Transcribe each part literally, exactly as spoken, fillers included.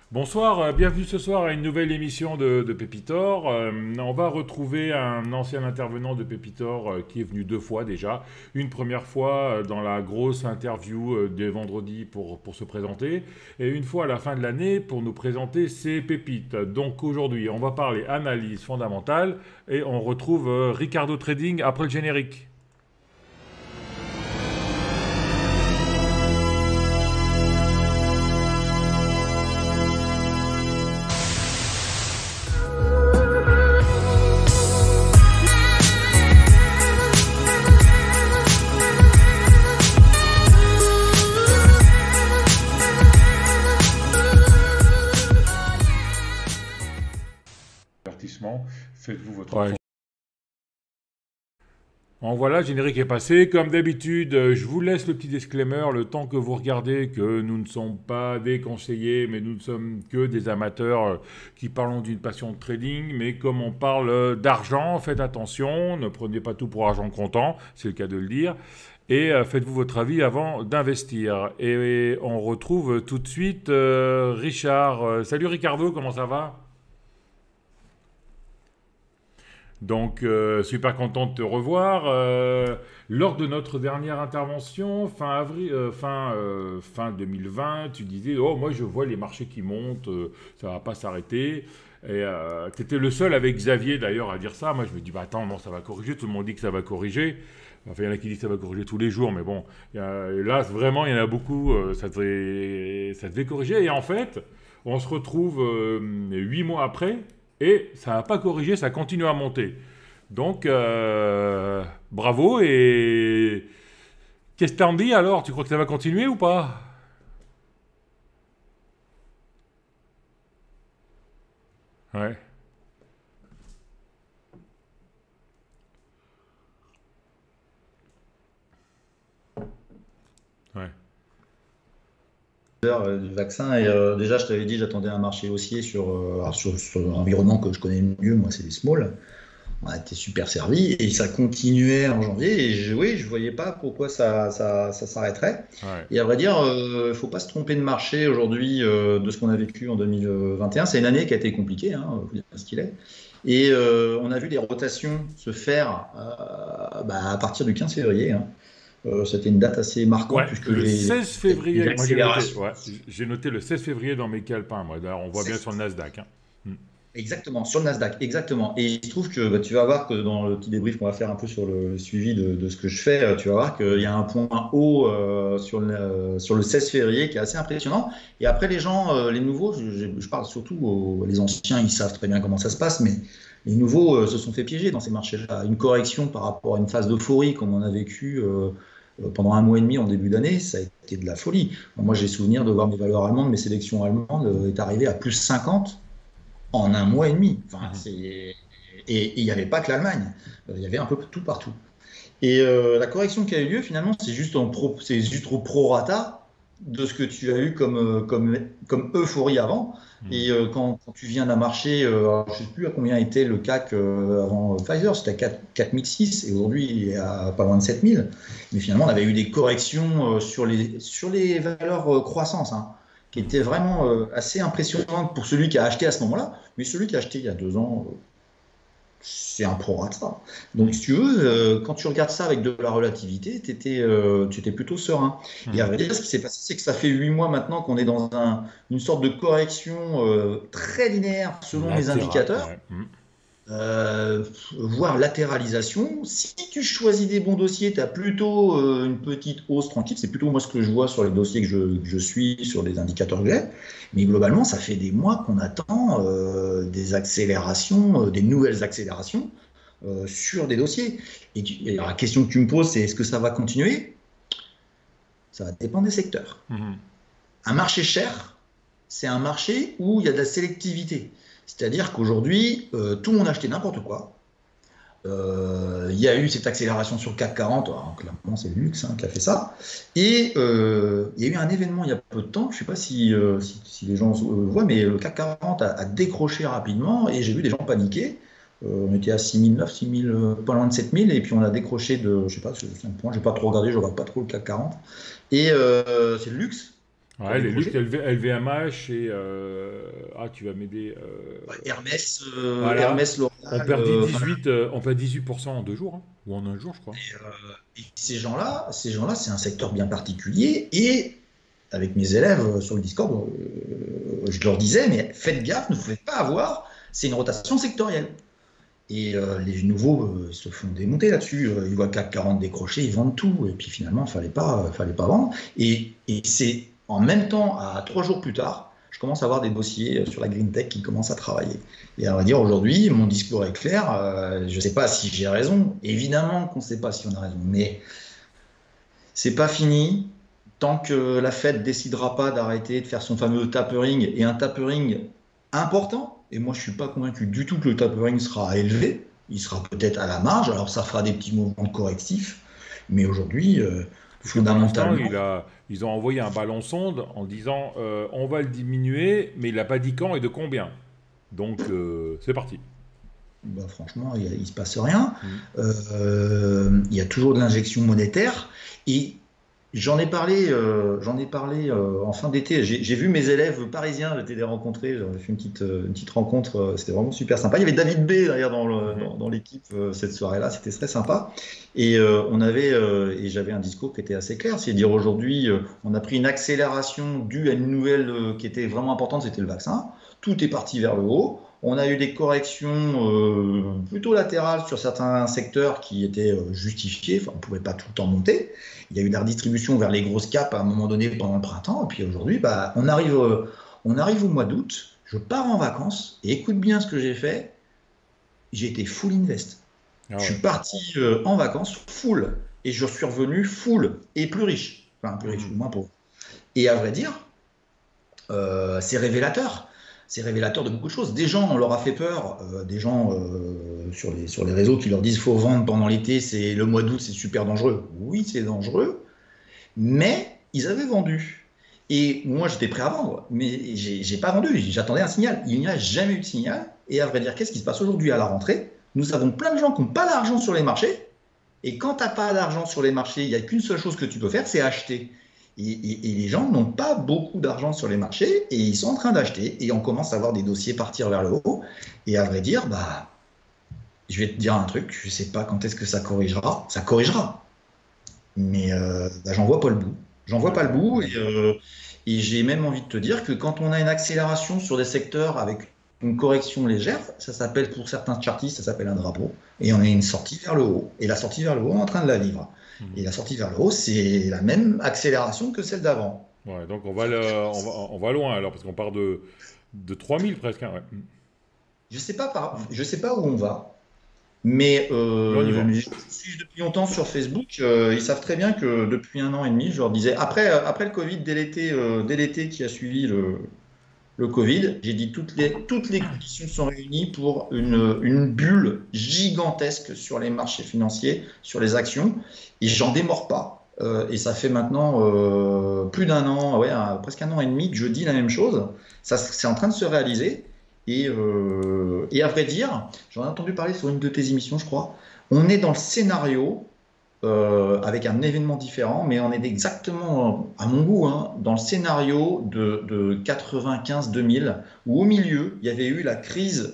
Bonsoir, euh, bienvenue ce soir à une nouvelle émission de, de Pépitor. Euh, on va retrouver un ancien intervenant de Pépitor euh, qui est venu deux fois déjà. Une première fois euh, dans la grosse interview euh, des vendredis pour, pour se présenter et une fois à la fin de l'année pour nous présenter ses pépites. Donc aujourd'hui, on va parler analyse fondamentale et on retrouve euh, Ricardo Trading après le générique. Faites-vous votre ouais. Bon voilà, le générique est passé. Comme d'habitude, je vous laisse le petit disclaimer, le temps que vous regardez, que nous ne sommes pas des conseillers, mais nous ne sommes que des amateurs qui parlons d'une passion de trading. Mais comme on parle d'argent, faites attention, ne prenez pas tout pour argent comptant, c'est le cas de le dire. Et euh, faites-vous votre avis avant d'investir. Et, et on retrouve tout de suite euh, Richard. Euh, salut Ricardo, comment ça va ? Donc, euh, super content de te revoir. Euh, lors de notre dernière intervention, fin avril, euh, fin, euh, fin deux mille vingt, tu disais, oh, moi je vois les marchés qui montent, euh, ça va pas s'arrêter. Et euh, tu étais le seul avec Xavier d'ailleurs à dire ça. Moi je me dis, bah attends, non, ça va corriger. Tout le monde dit que ça va corriger. Enfin, il y en a qui disent que ça va corriger tous les jours, mais bon, y a, là vraiment, il y en a beaucoup, euh, ça, devait, ça devait corriger. Et en fait, on se retrouve huit euh, mois après. Et ça n'a pas corrigé, ça continue à monter. Donc, euh, bravo. Et qu'est-ce que t'en dis alors? Tu crois que ça va continuer ou pas? Ouais. Ouais. Du vaccin et euh, déjà je t'avais dit j'attendais un marché haussier sur, euh, alors, sur, sur l'environnement que je connais mieux, moi c'est les small. On a été super servi et ça continuait en janvier et je, oui je voyais pas pourquoi ça, ça, ça s'arrêterait. Ouais. Et à vrai dire il euh, faut pas se tromper de marché aujourd'hui euh, de ce qu'on a vécu en deux mille vingt et un. C'est une année qui a été compliquée, hein, faut dire ce qu'il est. Et euh, on a vu des rotations se faire euh, bah, à partir du quinze février, hein. Euh, c'était une date assez marquante Ouais, puisque le les, seize février, les moi j'ai noté, accélérations. ouais, j'ai noté le seize février dans mes calepins, moi. D'ailleurs, on voit bien sur le Nasdaq. Hein. Hmm. Exactement, sur le Nasdaq, exactement. Et il se trouve que bah, tu vas voir que dans le petit débrief qu'on va faire un peu sur le, le suivi de, de ce que je fais, tu vas voir qu'il y a un point haut euh, sur, le, sur le seize février qui est assez impressionnant. Et après, les gens, euh, les nouveaux, je, je parle surtout aux les anciens, ils savent très bien comment ça se passe, mais les nouveaux euh, se sont fait piéger dans ces marchés-là. Une correction par rapport à une phase d'euphorie comme on a vécu euh, pendant un mois et demi en début d'année, ça a été de la folie. Moi, j'ai souvenir de voir mes valeurs allemandes, mes sélections allemandes euh, est arrivé à plus cinquante en un mois et demi. Enfin, c'est... Et il n'y avait pas que l'Allemagne, il y avait un peu tout partout. Et euh, la correction qui a eu lieu, finalement, c'est juste, en pro... c'est juste au prorata de ce que tu as eu comme, comme, comme euphorie avant. Mmh. Et euh, quand, quand tu viens d'un marché, euh, je ne sais plus à combien était le C A C euh, avant Pfizer, c'était à quatre mille six et aujourd'hui il est à pas loin de sept mille. Mais finalement, on avait eu des corrections euh, sur, les, sur les valeurs euh, croissance, hein, qui étaient vraiment euh, assez impressionnantes pour celui qui a acheté à ce moment-là. Mais celui qui a acheté il y a deux ans, euh, c'est un prorata. Donc, si tu veux, euh, quand tu regardes ça avec de la relativité, t'étais, euh, tu étais plutôt serein. Mmh. Et à vrai dire, ce qui s'est passé, c'est que ça fait huit mois maintenant qu'on est dans un, une sorte de correction euh, très linéaire selon Latéral, les indicateurs. Ouais. Mmh. Euh, voire latéralisation. Si tu choisis des bons dossiers, tu as plutôt euh, une petite hausse tranquille. C'est plutôt moi ce que je vois sur les dossiers que je, que je suis, sur les indicateurs que j'ai. Mais globalement, ça fait des mois qu'on attend euh, des accélérations, euh, des nouvelles accélérations euh, sur des dossiers. Et, tu, et la question que tu me poses, c'est est-ce que ça va continuer? Ça va dépendre des secteurs. Mmh. Un marché cher, c'est un marché où il y a de la sélectivité. C'est-à-dire qu'aujourd'hui, euh, tout le monde a acheté n'importe quoi. Euh, il y a eu cette accélération sur le C A C quarante, alors, clairement c'est le luxe hein, qui a fait ça. Et euh, il y a eu un événement il y a peu de temps, je ne sais pas si, euh, si, si les gens le voient, mais le C A C quarante a, a décroché rapidement et j'ai vu des gens paniquer. Euh, on était à six mille neuf, six mille, pas loin de sept mille, et puis on a décroché de, je ne sais pas, cinq points, je n'ai pas trop regardé, je ne regarde pas trop le C A C quarante. Et euh, c'est le luxe. Ouais, les luttes L V M H et... Euh... Ah, tu vas m'aider. Euh... Ouais, Hermès, euh, Voilà. Hermès, On L'Oréal. perdit euh, dix-huit, euh, on perd dix-huit pour cent en deux jours, hein, ou en un jour, je crois. et, euh, et ces gens-là, ces gens-là, c'est un secteur bien particulier. Et avec mes élèves euh, sur le Discord, euh, je leur disais, mais faites gaffe, ne vous faites pas avoir, c'est une rotation sectorielle. Et euh, les nouveaux euh, se font démonter là-dessus. Euh, ils voient le C A C quarante décrocher, ils vendent tout. Et puis finalement, il ne fallait pas, euh, fallait pas vendre. Et, et c'est en même temps, à trois jours plus tard, je commence à avoir des dossiers sur la Green Tech qui commencent à travailler. Et on va dire aujourd'hui, mon discours est clair. Euh, je ne sais pas si j'ai raison. Évidemment qu'on ne sait pas si on a raison. Mais c'est pas fini. Tant que la Fed décidera pas d'arrêter de faire son fameux tapering, et un tapering important, et moi je suis pas convaincu du tout que le tapering sera élevé, il sera peut-être à la marge, alors ça fera des petits mouvements correctifs, mais aujourd'hui, euh, fondamentalement... Il a, ils ont envoyé un ballon sonde en disant euh, on va le diminuer, mais il n'a pas dit quand et de combien. Donc euh, c'est parti. Bah, franchement, il ne se passe rien. Mmh. Euh, il y a toujours de l'injection monétaire, et J'en ai parlé, euh, j'en ai parlé euh, en fin d'été. J'ai vu mes élèves parisiens, j'étais les rencontrer, j'avais fait une petite, une petite rencontre, euh, c'était vraiment super sympa. Il y avait David B d'ailleurs dans l'équipe dans, dans euh, cette soirée-là, c'était très sympa. Et euh, on avait, euh, et j'avais un discours qui était assez clair, c'est dire aujourd'hui, euh, on a pris une accélération due à une nouvelle euh, qui était vraiment importante, c'était le vaccin. Tout est parti vers le haut. On a eu des corrections euh, plutôt latérales sur certains secteurs qui étaient euh, justifiés. Enfin, on ne pouvait pas tout le temps monter. Il y a eu la redistribution vers les grosses capes à un moment donné pendant le printemps. Et puis aujourd'hui, bah, on, arrive, euh, on arrive au mois d'août. Je pars en vacances. Et écoute bien ce que j'ai fait. J'ai été full invest. Ah ouais. Je suis parti euh, en vacances full. Et je suis revenu full et plus riche. Enfin, plus riche, mmh. ou moins pauvre. Et à vrai dire, euh, c'est révélateur. C'est révélateur de beaucoup de choses. Des gens, on leur a fait peur, euh, des gens euh, sur, les, sur les réseaux qui leur disent qu'il faut vendre pendant l'été, c'est le mois d'août, c'est super dangereux. Oui, c'est dangereux, mais ils avaient vendu. Et moi, j'étais prêt à vendre, mais j'ai pas vendu, j'attendais un signal. Il n'y a jamais eu de signal. Et à vrai dire, qu'est-ce qui se passe aujourd'hui à la rentrée? Nous avons plein de gens qui n'ont pas d'argent sur les marchés. Et quand tu n'as pas d'argent sur les marchés, il n'y a qu'une seule chose que tu peux faire, c'est acheter. Et, et, et les gens n'ont pas beaucoup d'argent sur les marchés et ils sont en train d'acheter et on commence à voir des dossiers partir vers le haut. Et à vrai dire, bah, je vais te dire un truc, je ne sais pas quand est-ce que ça corrigera. Ça corrigera. Mais euh, bah, j'en vois pas le bout. J'en vois pas le bout et, euh, et j'ai même envie de te dire que quand on a une accélération sur des secteurs avec une correction légère, ça s'appelle pour certains chartistes, ça s'appelle un drapeau et on a une sortie vers le haut. Et la sortie vers le haut, on est en train de la vivre. Et la sortie vers le haut, c'est la même accélération que celle d'avant. Ouais, donc on va, le, on, va, on va loin alors, parce qu'on part de, de trois mille presque. Hein, ouais. Je ne sais, sais pas où on va, mais euh, je suis depuis longtemps sur Facebook. Euh, ils savent très bien que depuis un an et demi, je leur disais, après, après le Covid, dès l'été euh, dès l'été qui a suivi le, le Covid, j'ai dit toutes les, toutes les conditions sont réunies pour une, une bulle gigantesque sur les marchés financiers, sur les actions, et j'en démords pas. Euh, et ça fait maintenant euh, plus d'un an, ouais, un, presque un an et demi que je dis la même chose. Ça, c'est en train de se réaliser. Et, euh, et à vrai dire, j'en ai entendu parler sur une de tes émissions, je crois. On est dans le scénario euh, avec un événement différent, mais on est exactement, à mon goût, hein, dans le scénario de, de quatre-vingt-quinze deux mille, où au milieu, il y avait eu la crise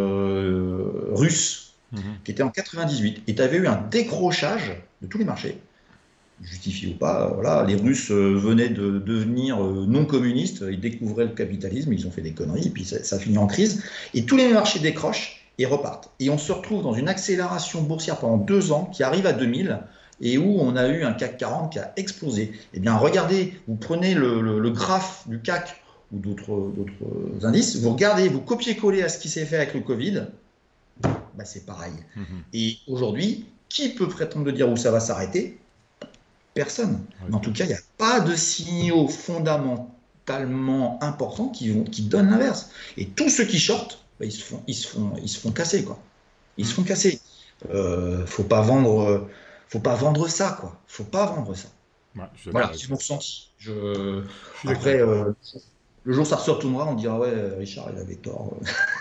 euh, russe, mmh. qui était en quatre-vingt-dix-huit. Et tu avais eu un décrochage de tous les marchés. Justifié ou pas, voilà, les Russes euh, venaient de devenir euh, non communistes, ils découvraient le capitalisme, ils ont fait des conneries, et puis ça, ça finit en crise, et tous les marchés décrochent et repartent. Et on se retrouve dans une accélération boursière pendant deux ans qui arrive à deux mille, et où on a eu un C A C quarante qui a explosé. Eh bien, regardez, vous prenez le, le, le graphe du C A C ou d'autres indices, vous regardez, vous copiez-collez à ce qui s'est fait avec le Covid, bah, c'est pareil. Mmh. Et aujourd'hui, qui peut prétendre de dire où ça va s'arrêter ? Personne. Mais en tout cas, il n'y a pas de signaux fondamentalement importants qui, vont, qui donnent l'inverse. Et tous ceux qui shortent, bah, ils, se font, ils, se font, ils se font casser, quoi. Ils mmh. se font casser. Euh, faut pas vendre, faut pas vendre ça, quoi. Faut pas vendre ça. Ouais, voilà, c'est mon ressenti. Je... Je Après, euh, le jour où ça se retournera, on dira ouais, Richard, il avait tort.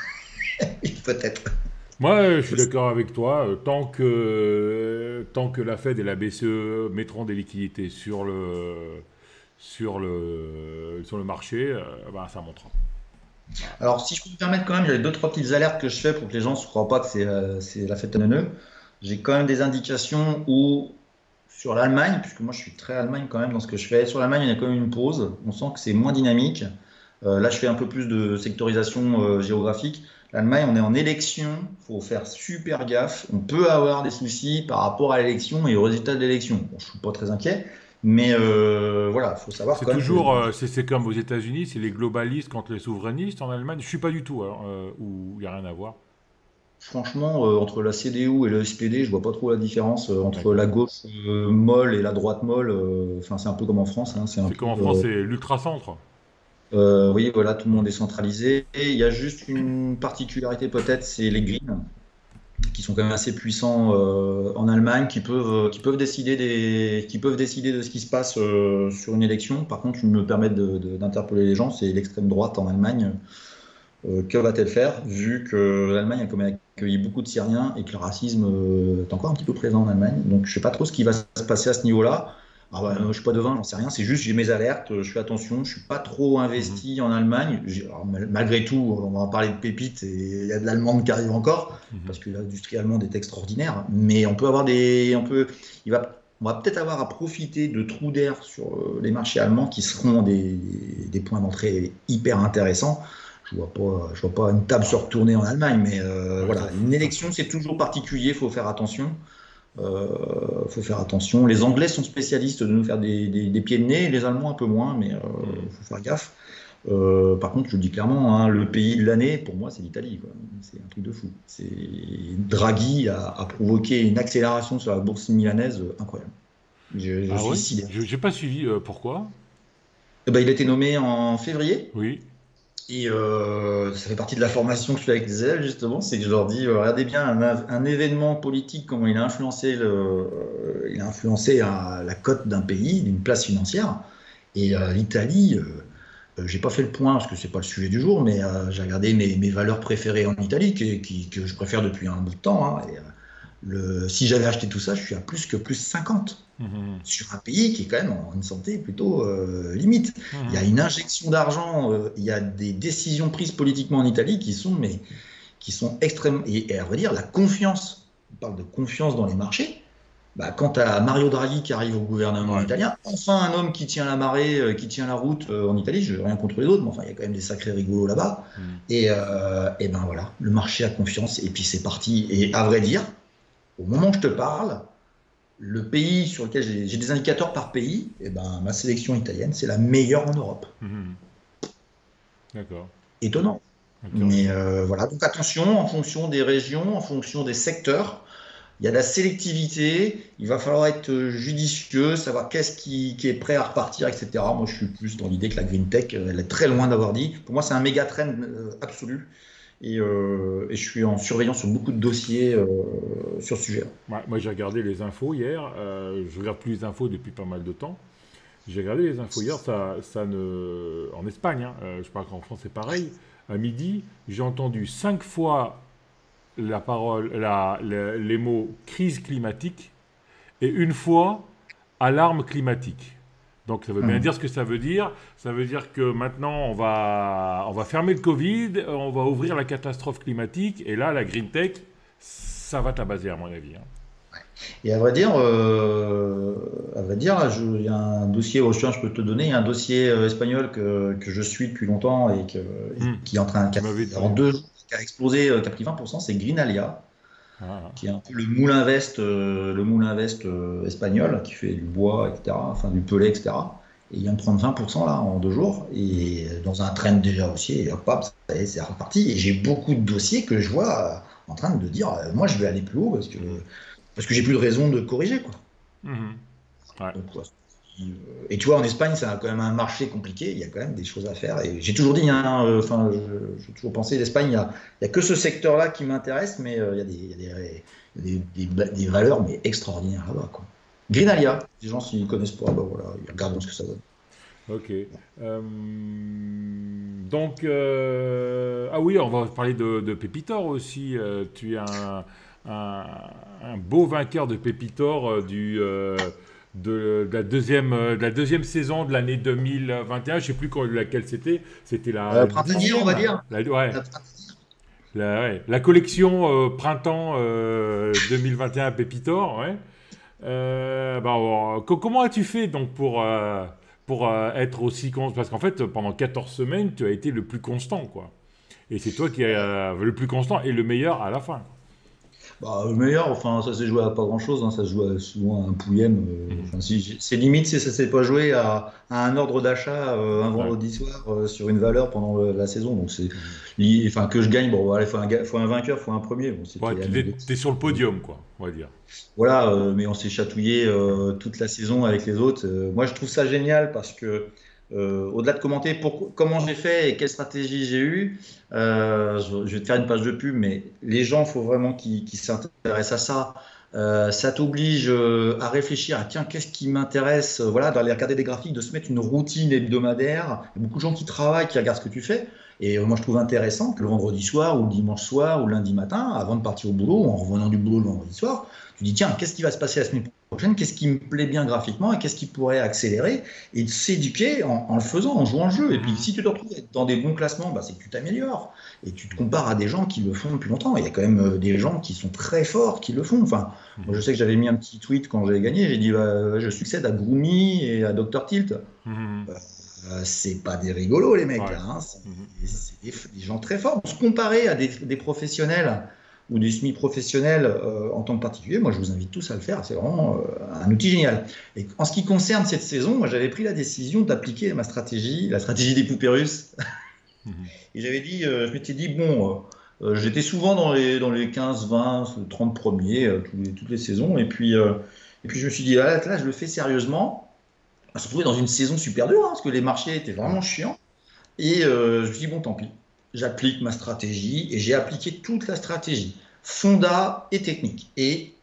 Peut-être. Moi, je suis d'accord avec toi. Tant que, tant que la Fed et la B C E mettront des liquidités sur le, sur le, sur le marché, euh, ben, ça montera. Alors, si je peux me permettre quand même, il y a deux, trois petites alertes que je fais pour que les gens ne se croient pas que c'est euh, c'est la fête à neuneu. J'ai quand même des indications où, sur l'Allemagne, puisque moi je suis très Allemagne quand même dans ce que je fais, sur l'Allemagne, il y a quand même une pause. On sent que c'est moins dynamique. Euh, là, je fais un peu plus de sectorisation euh, géographique. L'Allemagne, on est en élection, il faut faire super gaffe. On peut avoir des soucis par rapport à l'élection et au résultat de l'élection. Bon, je ne suis pas très inquiet, mais euh, voilà, il faut savoir C'est quand même que toujours, euh, c'est c'est comme aux États-Unis, c'est les globalistes contre les souverainistes. En Allemagne, je suis pas du tout, alors, euh, où il n'y a rien à voir. franchement, euh, entre la C D U et le S P D, je vois pas trop la différence euh, entre D'accord. la gauche euh, molle et la droite molle. euh, Enfin, c'est un peu comme en France, hein, c'est un C'est peu. comme en France, euh, c'est l'ultra-centre. euh, oui, voilà, tout le Ouais. monde est centralisé. Et il y a juste une particularité peut-être, c'est les Greens, qui sont quand même assez puissants euh, en Allemagne, qui peuvent, qui peuvent décider des, qui peuvent décider de ce qui se passe euh, sur une élection. Par contre, ils me permettent de- de- d'interpeller les gens, c'est l'extrême droite en Allemagne. Euh, que va-t-elle faire, vu que l'Allemagne a quand même accueilli beaucoup de Syriens et que le racisme euh, est encore un petit peu présent en Allemagne. Donc je ne sais pas trop ce qui va se passer à ce niveau-là. Alors, ouais, euh, je Mhm. ne suis pas devin, j'en sais rien. C'est juste j'ai mes alertes, euh, je fais attention. Je ne suis pas trop Mhm. investi en Allemagne. J'ai- alors, mal- malgré tout, on va en parler de pépites et il y a de l'allemande qui arrive encore Mhm. parce que l'industrie allemande est extraordinaire. Mais on peut avoir des, on peut, il va, on va peut-être avoir à profiter de trous d'air sur euh, les marchés allemands qui seront des, des points d'entrée hyper intéressants. Je vois pas, je vois pas une table se Ah, retourner en Allemagne, mais euh, ouais, ça, voilà, une ça, élection c'est toujours particulier, il faut faire attention. Euh, faut faire attention. Les Anglais sont spécialistes de nous faire des, des- des pieds de nez, les Allemands un peu moins, mais il mhm. faut faire gaffe. Euh, par contre, je le dis clairement, hein, le pays de l'année, pour moi, c'est l'Italie, quoi. C'est un truc de fou. C'est Draghi a, a provoqué une accélération sur la bourse milanaise euh, incroyable. Je, je Ah suis oui? sidéré. Je n'ai pas suivi. Euh, pourquoi? Eh ben, il a été nommé en février. Oui. Et euh, ça fait partie de la formation que je fais avec les élèves, justement, c'est que je leur dis, euh, regardez bien un, un événement politique, comment il a influencé, le, euh, il a influencé euh, la cote d'un pays, d'une place financière. Et euh, l'Italie, euh, euh, j'ai pas fait le point parce que c'est pas le sujet du jour, mais euh, j'ai regardé mes, mes valeurs préférées en Italie, qui, qui- que je préfère depuis un bout de temps. Hein, et, euh, le, si j'avais acheté tout ça, je suis à plus que plus cinquante Mhm. sur un pays qui est quand même en une santé plutôt euh, limite. Il y a Mhm. une injection d'argent, euh, il y a des décisions prises politiquement en Italie qui sont, mais, qui sont extrêmement... Et, et à vrai dire, la confiance, on parle de confiance dans les marchés, bah, quand tu as Mario Draghi qui arrive au gouvernement Ouais. italien, enfin un homme qui tient la marée, euh, qui tient la route euh, en Italie, je n'ai rien contre les autres, mais enfin il y a quand même des sacrés rigolos là-bas. Mhm. Et, euh, et ben voilà, le marché a confiance et puis c'est parti. Et à vrai dire, au moment où je te parle, le pays sur lequel j'ai j'ai des indicateurs par pays, et ben, ma sélection italienne, c'est la meilleure en Europe. Mhm. D'accord. Étonnant. Mais Intéressant. euh, voilà, donc attention, en fonction des régions, en fonction des secteurs, il y a de la sélectivité, il va falloir être judicieux, savoir qu'est-ce qui, qui est prêt à repartir, et cetera. Moi, je suis plus dans l'idée que la green tech, elle est très loin d'avoir dit. Pour moi, c'est un méga trend euh, absolu. Et, euh, et je suis en surveillance sur beaucoup de dossiers euh, sur ce sujet-là. Ouais, moi, j'ai regardé les infos hier. Euh, je regarde plus les infos depuis pas mal de temps. J'ai regardé les infos hier. Ça, ça ne... En Espagne, hein, euh, je crois qu'en France, c'est pareil. À midi, j'ai entendu cinq fois la parole, la, la- les mots crise climatique et une fois alarme climatique. Donc ça veut bien Hum. dire ce que ça veut dire. Ça veut dire que maintenant on va, on va fermer le Covid, on va ouvrir la catastrophe climatique et là la green tech, ça va tabaser à mon avis, hein. Et à vrai dire, euh, à vrai dire, là, je- il y a un dossier au chien, je peux te donner, il y a un dossier euh, espagnol que, que je suis depuis longtemps et, que, et Hmm. qui est en train, qui Tu a, m'avais en dit. deux jours, qui a explosé, euh, qui a pris vingt pour cent, c'est Greenalia, Ah, qui est un peu le moulin veste, euh, le moulin veste euh, espagnol, qui fait du bois, et cetera, enfin du pellet, et cetera. Et il vient de prendre vingt pour cent là en deux jours, hmm. et dans un trend déjà haussier, et hop, hop, ça y est, c'est reparti. Et j'ai beaucoup de dossiers que je vois euh, en train de dire, euh, moi je vais aller plus haut parce que, Mhm. parce que j'ai plus de raison de corriger, quoi. Mhm. Ouais. Donc, ouais. Et tu vois, en Espagne, ça a quand même un marché compliqué. Il y a quand même des choses à faire. Et j'ai toujours dit, hein, euh, enfin, je- j'ai toujours pensé, l'Espagne, il n'y a, il y a que ce secteur-là qui m'intéresse, mais euh, il y a des, il y a des, il y a des- des- des valeurs mais extraordinaires là-bas, quoi. Greenalia, les gens s'ils ne connaissent pas, bah voilà, ils regardent ce que ça donne. Ok. Euh, donc, euh, ah oui, on va parler de, de Pépitor aussi. Euh, tu es un, un- un beau vainqueur de Pépitor euh, du, euh, de, de, la deuxième, de la deuxième saison de l'année deux mille vingt et un. Je ne sais plus quand, laquelle c'était. C'était la euh, printanière, on va dire. La, ouais. La, ouais. La collection euh, printemps euh, deux mille vingt et un Pépitor. Ouais. Euh, bah, alors, comment as-tu fait donc pour, euh, pour euh, être aussi constant? Parce qu'en fait, pendant quatorze semaines, tu as été le plus constant, quoi. Et c'est toi qui es euh, le plus constant et le meilleur à la fin. Bah, le meilleur, enfin, ça s'est joué à pas grand-chose, hein, ça se joue à, souvent à un pouillem. Euh, Mmh. enfin, si, c'est limite si ça s'est pas joué à, à un ordre d'achat euh, un Ouais. vendredi soir euh, sur une valeur pendant le- la saison. Donc c'est, Mmh. li- enfin, que je gagne, bon, voilà, il faut un, ga- faut un vainqueur, il faut un premier. Bon, c'était Ouais, tu anecdotique. es, sur le podium, quoi, on va dire. Voilà, euh, mais on s'est chatouillé euh, toute la saison avec les autres. Euh, moi, je trouve ça génial parce que, euh, au-delà de commenter pour, comment j'ai fait et quelle stratégie j'ai eue, euh, je, je vais te faire une page de pub, mais les gens, il faut vraiment qu'ils qu'ils s'intéressent à ça. Euh, ça t'oblige euh, à réfléchir à tiens, qu'est-ce qui m'intéresse, euh, voilà, d'aller regarder des graphiques, de se mettre une routine hebdomadaire. Il y a beaucoup de gens qui travaillent, qui regardent ce que tu fais. Et euh, moi, je trouve intéressant que le vendredi soir, ou le dimanche soir, ou le lundi matin, avant de partir au boulot, ou en revenant du boulot le vendredi soir, tu dis tiens, qu'est-ce qui va se passer la semaine prochaine, qu'est-ce qui me plaît bien graphiquement et qu'est-ce qui pourrait accélérer, et de s'éduquer en, en le faisant, en jouant le jeu. Et puis si tu te retrouves dans des bons classements, bah, c'est que tu t'améliores et tu te compares à des gens qui le font depuis longtemps. Il y a quand même euh, des gens qui sont très forts qui le font. Enfin, moi je sais que j'avais mis un petit tweet quand j'ai gagné, j'ai dit bah, je succède à Groomy et à docteur Tilt. Mmh. Euh, c'est pas des rigolos les mecs, Ouais. là, hein. C'est, Mmh. c'est des, des gens très forts. Se comparer à des, des professionnels ou des semi-professionnels euh, en tant que particulier, moi je vous invite tous à le faire, c'est vraiment euh, un outil génial. Et en ce qui concerne cette saison, moi j'avais pris la décision d'appliquer ma stratégie, la stratégie des poupées russes. Mmh. Et j'avais dit, euh, je m'étais dit, bon, euh, j'étais souvent dans les, dans les quinze, vingt, trente premiers, euh, tous les, toutes les saisons, et puis, euh, et puis je me suis dit, là, là je le fais sérieusement. On se retrouvait dans une saison super dure, hein, parce que les marchés étaient vraiment chiants. Et euh, je me suis dit, bon, tant pis, j'applique ma stratégie, et j'ai appliqué toute la stratégie, fonda et technique, et,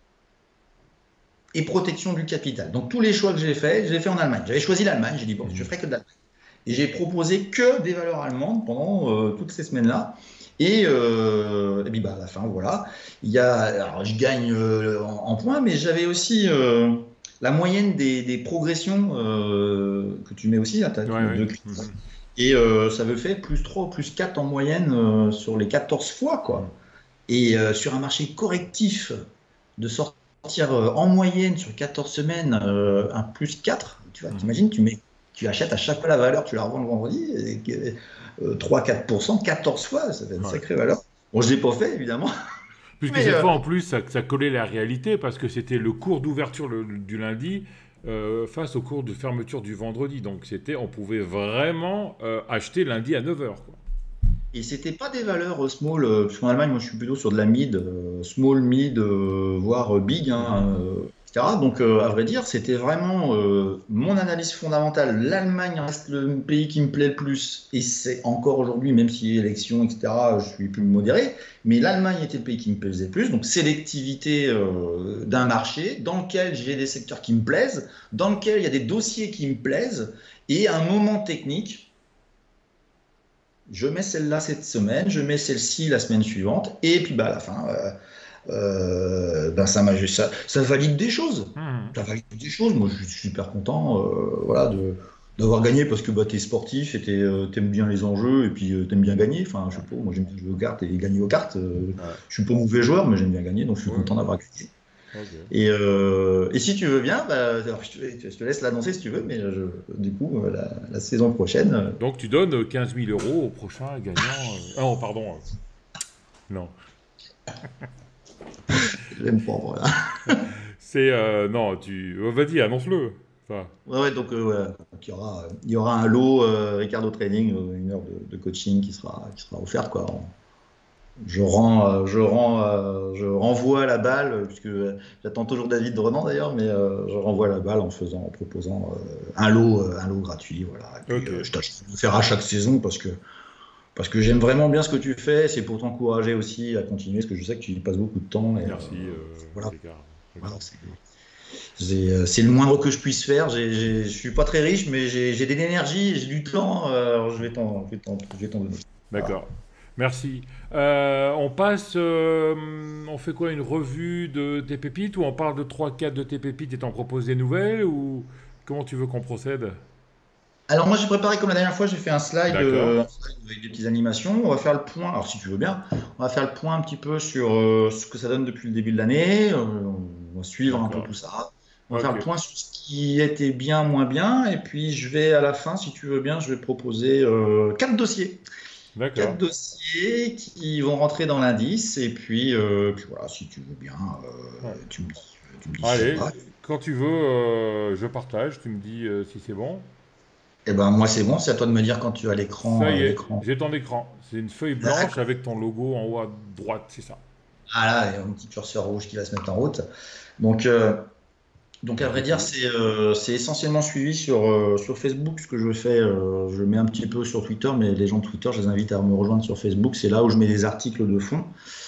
et protection du capital. Donc tous les choix que j'ai faits, je les ai faits en Allemagne. J'avais choisi l'Allemagne, j'ai dit, bon, je ferai que de l'Allemagne. Et j'ai proposé que des valeurs allemandes pendant euh, toutes ces semaines-là. Et, euh, et puis bah, à la fin, voilà. Il y a, alors, je gagne euh, en, en points, mais j'avais aussi euh, la moyenne des, des progressions euh, que tu mets aussi. Là, t'as Ouais, ouais. deux clics. Et euh, ça veut faire plus trois ou plus quatre en moyenne euh, sur les quatorze fois, quoi. Et euh, sur un marché correctif, de sortir euh, en moyenne sur quatorze semaines euh, un plus quatre, tu vois, Mhm. t'imagines, tu mets, tu achètes à chaque fois la valeur, tu la revends le vendredi, et, euh, trois à quatre pour cent, quatorze fois, ça fait une Ouais. sacrée valeur. Bon, je ne l'ai pas fait, évidemment. Puisque Mais, cette euh, fois, en plus, ça, ça collait la réalité, parce que c'était le cours d'ouverture le- du lundi euh, face au cours de fermeture du vendredi. Donc, c'était, on pouvait vraiment euh, acheter lundi à neuf heures, quoi. Et c'était pas des valeurs euh, small, euh, parce qu'en Allemagne, moi je suis plutôt sur de la mid, euh, small, mid, euh, voire euh, big, hein, euh, et cetera. Donc euh, à vrai dire, c'était vraiment euh, mon analyse fondamentale. L'Allemagne reste le pays qui me plaît le plus, et c'est encore aujourd'hui, même si élection, et cetera, je suis plus modéré, mais l'Allemagne était le pays qui me plaisait le plus. Donc sélectivité euh, d'un marché dans lequel j'ai des secteurs qui me plaisent, dans lequel il y a des dossiers qui me plaisent, et un moment technique. Je mets celle-là cette semaine, je mets celle-ci la semaine suivante, et puis bah, à la fin, euh, euh, ben, ça, m'a, ça, ça valide des choses. Mhm. Ça valide des choses. Moi, je suis super content euh, voilà, de, d'avoir gagné parce que bah, tu es sportif et tu aimes bien les enjeux et puis euh, tu aimes bien gagner. Enfin, je sais pas, moi j'aime bien jouer aux cartes et gagner aux cartes. Euh, Ouais. Je suis pas mauvais joueur, mais j'aime bien gagner, donc je suis Ouais. content d'avoir gagné. Ok. Et, euh, et si tu veux bien, bah, alors, je, te, je te laisse l'annoncer si tu veux, mais je, du coup, euh, la, la saison prochaine. euh, Donc, tu donnes euh, quinze mille euros au prochain gagnant. euh, Ah non, pardon. euh, Non. J'aime pas, voilà. C'est. euh, non, tu. euh, Vas-y, annonce-le. Enfin, Ouais, ouais, donc euh, voilà. Donc, il y aura, il y aura un lot euh, Ricardo Training, euh, une heure de, de coaching qui sera, qui sera offerte, quoi. Je rends, euh, je rends, euh, je renvoie la balle, euh, puisque euh, j'attends toujours David Drenan d'ailleurs, mais euh, je renvoie la balle en faisant, en proposant euh, un lot, euh, un lot gratuit, voilà. Et puis, Ok. euh, je tâche de le faire à chaque saison parce que, parce que j'aime vraiment bien ce que tu fais. C'est pour t'encourager aussi à continuer, parce que je sais que tu y passes beaucoup de temps. Et, Merci, euh, euh, voilà. les gars. voilà, c'est, c'est, euh, c'est le moindre que je puisse faire. J'ai, j'ai, je suis pas très riche, mais j'ai, j'ai de l'énergie, j'ai du temps. euh, alors je vais t'en, je vais t'en, je vais t'en donner. D'accord. Merci. Euh, on passe, euh, on fait quoi, une revue de tes pépites ou on parle de trois quatre de tes pépites et t'en proposes des nouvelles ou comment tu veux qu'on procède? Alors moi j'ai préparé comme la dernière fois, j'ai fait un slide, D'accord, euh, un slide avec des petites animations. On va faire le point, alors si tu veux bien, on va faire le point un petit peu sur euh, ce que ça donne depuis le début de l'année. Euh, on va suivre un peu d'accord. tout ça. On va faire Ok, le point sur ce qui était bien, moins bien. Et puis je vais à la fin, si tu veux bien, je vais proposer euh, quatre dossiers. Quatre d'accord. dossiers qui vont rentrer dans l'indice. Et puis, euh, puis voilà, si tu veux bien, Ouais. euh, tu me dis, tu me dis si ça Allez, va. quand tu veux, euh, je partage, tu me dis euh, si c'est bon. Eh ben moi c'est bon, c'est à toi de me dire quand tu as Ça l'écran, y euh, est, l'écran. j'ai ton écran. C'est une feuille blanche D'accord. avec ton logo en haut à droite, c'est ça. Ah là, il y a un petit curseur rouge qui va se mettre en route. Donc, euh, donc à Bah, vrai dire, j'écoute. c'est euh, c'est essentiellement suivi sur, euh, sur Facebook. Ce que je fais, euh, je mets un petit peu sur Twitter, mais les gens de Twitter, je les invite à me rejoindre sur Facebook. C'est là où je mets des articles de fond.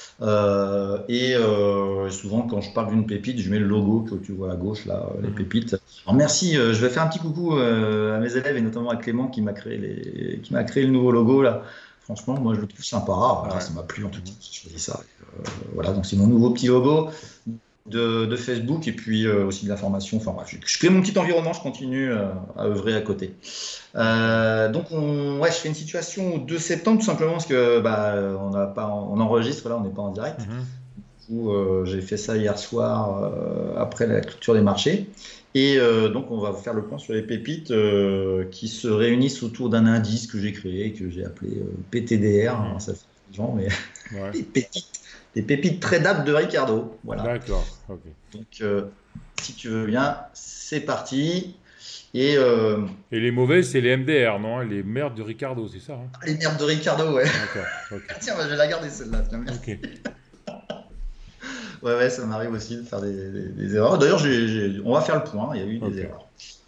Euh, et euh, souvent, quand je parle d'une pépite, je mets le logo que tu vois à gauche, là, euh, les Mhm. pépites. Alors merci, euh, je vais faire un petit coucou euh, à mes élèves et notamment à Clément qui m'a créé, les, qui m'a créé le nouveau logo là. Franchement, moi je le trouve sympa. Voilà, Ouais. ça m'a plu en tout cas. Mhm. J'ai choisi ça. Euh, voilà, donc c'est mon nouveau petit logo de, de Facebook et puis euh, aussi de l'information. Enfin bref, je, je crée mon petit environnement, je continue euh, à œuvrer à côté. D'accord. Euh, donc on, ouais, je fais une situation au deux septembre tout simplement parce que bah, on n'a pas, on enregistre là, on n'est pas en direct. Mhm. Où, euh, j'ai fait ça hier soir euh, après la clôture des marchés. Et euh, donc, on va faire le point sur les pépites euh, qui se réunissent autour d'un indice que j'ai créé, que j'ai appelé euh, P T D R. Mhm. Alors, ça fait des gens, mais Ouais. des pépites, des pépites tradables de Ricardo. Voilà. D'accord. Ok. Donc, euh, si tu veux bien, c'est parti. Et euh, Et les mauvaises, c'est les M D R, non? Les merdes de Ricardo, c'est ça, hein? les merdes de Ricardo, ouais. D'accord. Ok. Tiens, bah, je vais la garder celle-là. Tiens, merci. Ok. Ouais, ouais, ça m'arrive aussi de faire des, des- des erreurs. D'ailleurs, j'ai- j'ai- on va faire le point. Il y a eu des Ok. erreurs.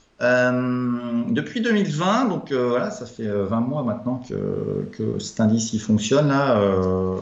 Euh, depuis deux mille vingt, donc euh, voilà, ça fait euh, vingt mois maintenant que, que cet indice il fonctionne là. euh,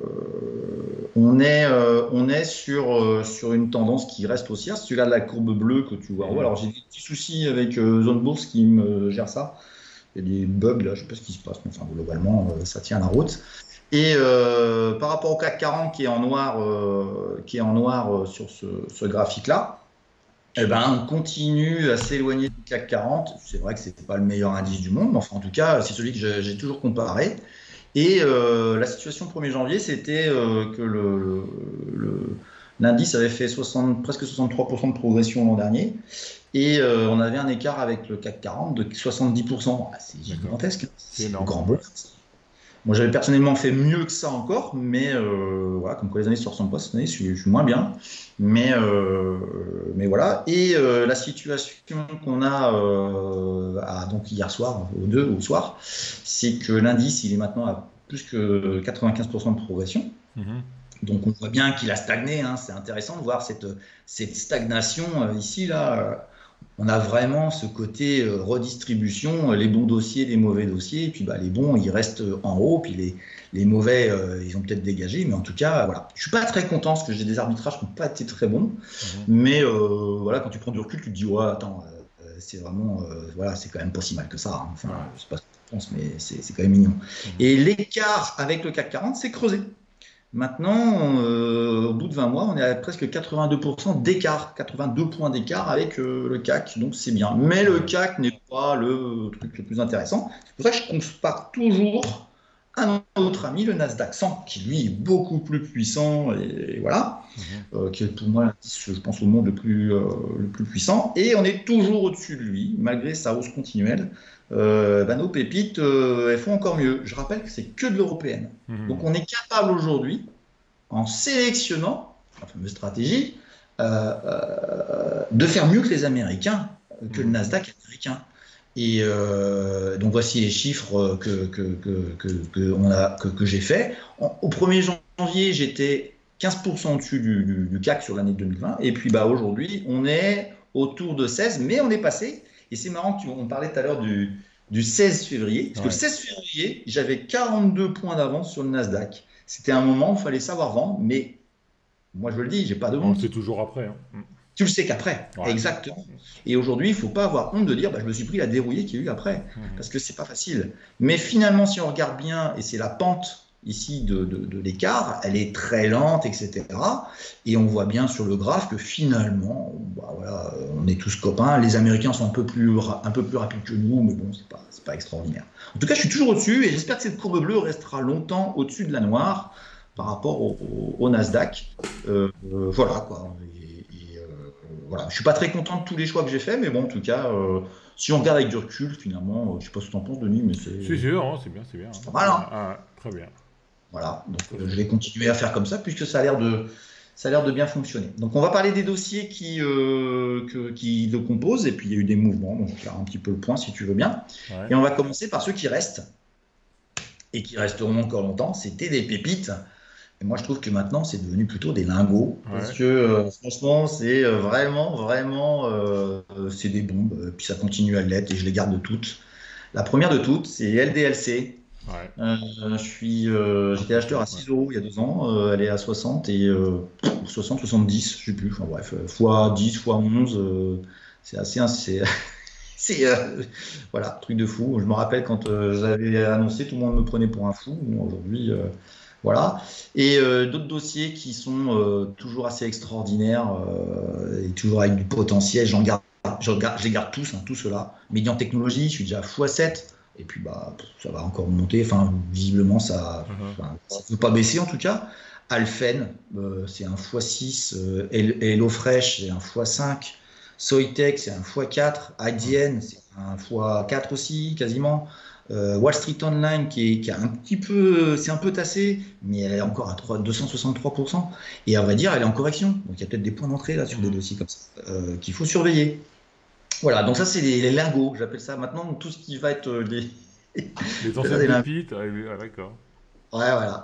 on est, euh, on est sur, euh, sur une tendance qui reste haussière. Si tu regardes la courbe bleue que tu vois en haut, Mhm. alors j'ai des petits soucis avec euh, Zone Bourse qui me gère ça. Il y a des bugs là, je sais pas ce qui se passe, mais enfin globalement euh, ça tient la route. Et euh, par rapport au CAC quarante qui est en noir, euh, qui est en noir euh, sur ce, ce graphique-là, eh ben, on continue à s'éloigner du CAC quarante. C'est vrai que ce n'est pas le meilleur indice du monde, mais enfin, en tout cas, c'est celui que j'ai j'ai toujours comparé. Et euh, la situation premier janvier, c'était euh, que le, le- l'indice avait fait soixante, presque soixante-trois pour cent de progression l'an dernier. Et euh, on avait un écart avec le CAC quarante de soixante-dix pour cent. Ah, c'est D'accord. gigantesque, C'est c'est le énorme. grand Ouais. bonheur. Moi, j'avais personnellement fait mieux que ça encore, mais euh, voilà, comme quoi les années se ressemblent pas cette année, je suis, je suis moins bien. Mais, euh, mais voilà. Et euh, la situation qu'on a euh, à- donc hier soir, au deux au soir, c'est que l'indice, il est maintenant à plus que quatre-vingt-quinze pour cent de progression. Mhm. Donc on voit bien qu'il a stagné, hein. C'est intéressant de voir cette, cette stagnation euh, ici, là. Euh, On a vraiment ce côté euh, redistribution, euh, les bons dossiers, les mauvais dossiers, et puis bah, les bons, ils restent euh, en haut, puis les, les mauvais, euh, ils ont peut-être dégagé, mais en tout cas, voilà. Je suis pas très content parce que j'ai des arbitrages qui n'ont pas été très bons, Mhm. mais euh, voilà, quand tu prends du recul, tu te dis, ouais, attends, euh, c'est vraiment, euh, voilà, c'est quand même pas si mal que ça, hein. Enfin, Ouais. je sais pas ce que tu penses, mais c'est c'est quand même mignon. Mhm. Et l'écart avec le CAC quarante, c'est creusé. Maintenant, euh, au bout de vingt mois, on est à presque quatre-vingt-deux pour cent d'écart, quatre-vingt-deux points d'écart avec euh, le CAC, donc c'est bien. Mais le Ouais. CAC n'est pas le truc le plus intéressant. C'est pour ça que je compare toujours à notre ami le Nasdaq cent, qui lui est beaucoup plus puissant, et, et voilà, Mhm. euh, qui est pour moi l'indice, je pense, au monde le plus, euh, le plus puissant. Et on est toujours au-dessus de lui, malgré sa hausse continuelle. Euh, bah, nos pépites, euh, elles font encore mieux. Je rappelle que c'est que de l'européenne. Mhm. Donc on est capable aujourd'hui, en sélectionnant la fameuse stratégie, euh, euh, de faire mieux que les Américains, euh, que le Mhm. Nasdaq américain. Et euh, donc voici les chiffres que, que, que, que, que, on a, que, que j'ai fait. En- au premier janvier, j'étais quinze pour cent au-dessus du, du, du CAC sur l'année deux mille vingt. Et puis bah, aujourd'hui, on est autour de seize, mais on est passé. Et c'est marrant, tu, on parlait tout à l'heure du, du seize février. Parce que le Ouais. seize février, j'avais quarante-deux points d'avance sur le Nasdaq. C'était un moment où il fallait savoir vendre, mais moi je le dis, j'ai pas de On le sait honte. toujours après, hein. Mhm. Tu le sais qu'après, Ouais. exactement. Et aujourd'hui, il ne faut pas avoir honte de dire bah, je me suis pris la dérouillée qu'il y a eu après, Mhm. parce que c'est pas facile. Mais finalement, si on regarde bien, et c'est la pente ici de, de, de l'écart, elle est très lente, et cetera. Et on voit bien sur le graphe que finalement, bah voilà, on est tous copains. Les Américains sont un peu plus, un peu plus rapides que nous, mais bon, c'est pas, c'est pas extraordinaire. En tout cas, je suis toujours au-dessus et j'espère que cette courbe bleue restera longtemps au-dessus de la noire par rapport au, au, au Nasdaq. Euh, euh, voilà, quoi. Et, et, euh, voilà. Je suis pas très content de tous les choix que j'ai faits, mais bon, en tout cas, euh, si on regarde avec du recul, finalement, euh, je sais pas ce que tu en penses, Denis, mais c'est C'est sûr, hein, c'est bien, c'est bien. c'est Hein. pas mal, hein. Ah, très bien. Voilà, donc Très euh, bien. je vais continuer à faire comme ça puisque ça a l'air de, ça a l'air de bien fonctionner. Donc on va parler des dossiers qui, euh, que- qui le composent et puis il y a eu des mouvements, donc on va faire un petit peu le point si tu veux bien. Ouais. Et on va commencer par ceux qui restent et qui resteront encore longtemps. C'était des pépites. Et moi je trouve que maintenant c'est devenu plutôt des lingots parce Ouais. que euh, franchement c'est euh, vraiment, vraiment, euh, euh, c'est des bombes. Euh, Puis ça continue à l'être et je les garde toutes. La première de toutes, c'est L D L C. Ouais. Euh, je suis, euh, j'étais acheteur à Ouais. six euros il y a deux ans, euh, elle est à soixante et euh, soixante, soixante-dix, je sais plus. Enfin bref, euh, fois dix, fois onze, euh, c'est assez, c'est, c'est euh, voilà, truc de fou. Je me rappelle quand euh, j'avais annoncé, tout le monde me prenait pour un fou. Bon, aujourd'hui, euh, voilà. Et euh, d'autres dossiers qui sont euh, toujours assez extraordinaires euh, et toujours avec du potentiel. J'en garde, je, garde, je les garde tous, hein, tous ceux-là. Médian Technologie, je suis déjà à fois sept. Et puis bah, ça va encore monter. Enfin, visiblement, ça Uh-huh. ne veut pas baisser en tout cas. Alphen, euh, c'est un fois six. Euh, HelloFresh, c'est un fois cinq. Soitec, c'est un fois quatre. A D N, c'est un fois quatre aussi, quasiment. Euh, Wall Street Online, qui est, qui a un petit peu, c'est un peu tassé, mais elle est encore à trois- deux cent soixante-trois pour cent. Et à vrai dire, elle est en correction. Donc il y a peut-être des points d'entrée là sur des Mhm. dossiers comme ça euh, qu'il faut surveiller. Voilà, donc ça c'est les, les lingots, j'appelle ça maintenant tout ce qui va être euh, les. Les J'appelle ça anciennes des lingots. pépites. Ah, oui, ah, d'accord. Ouais, voilà.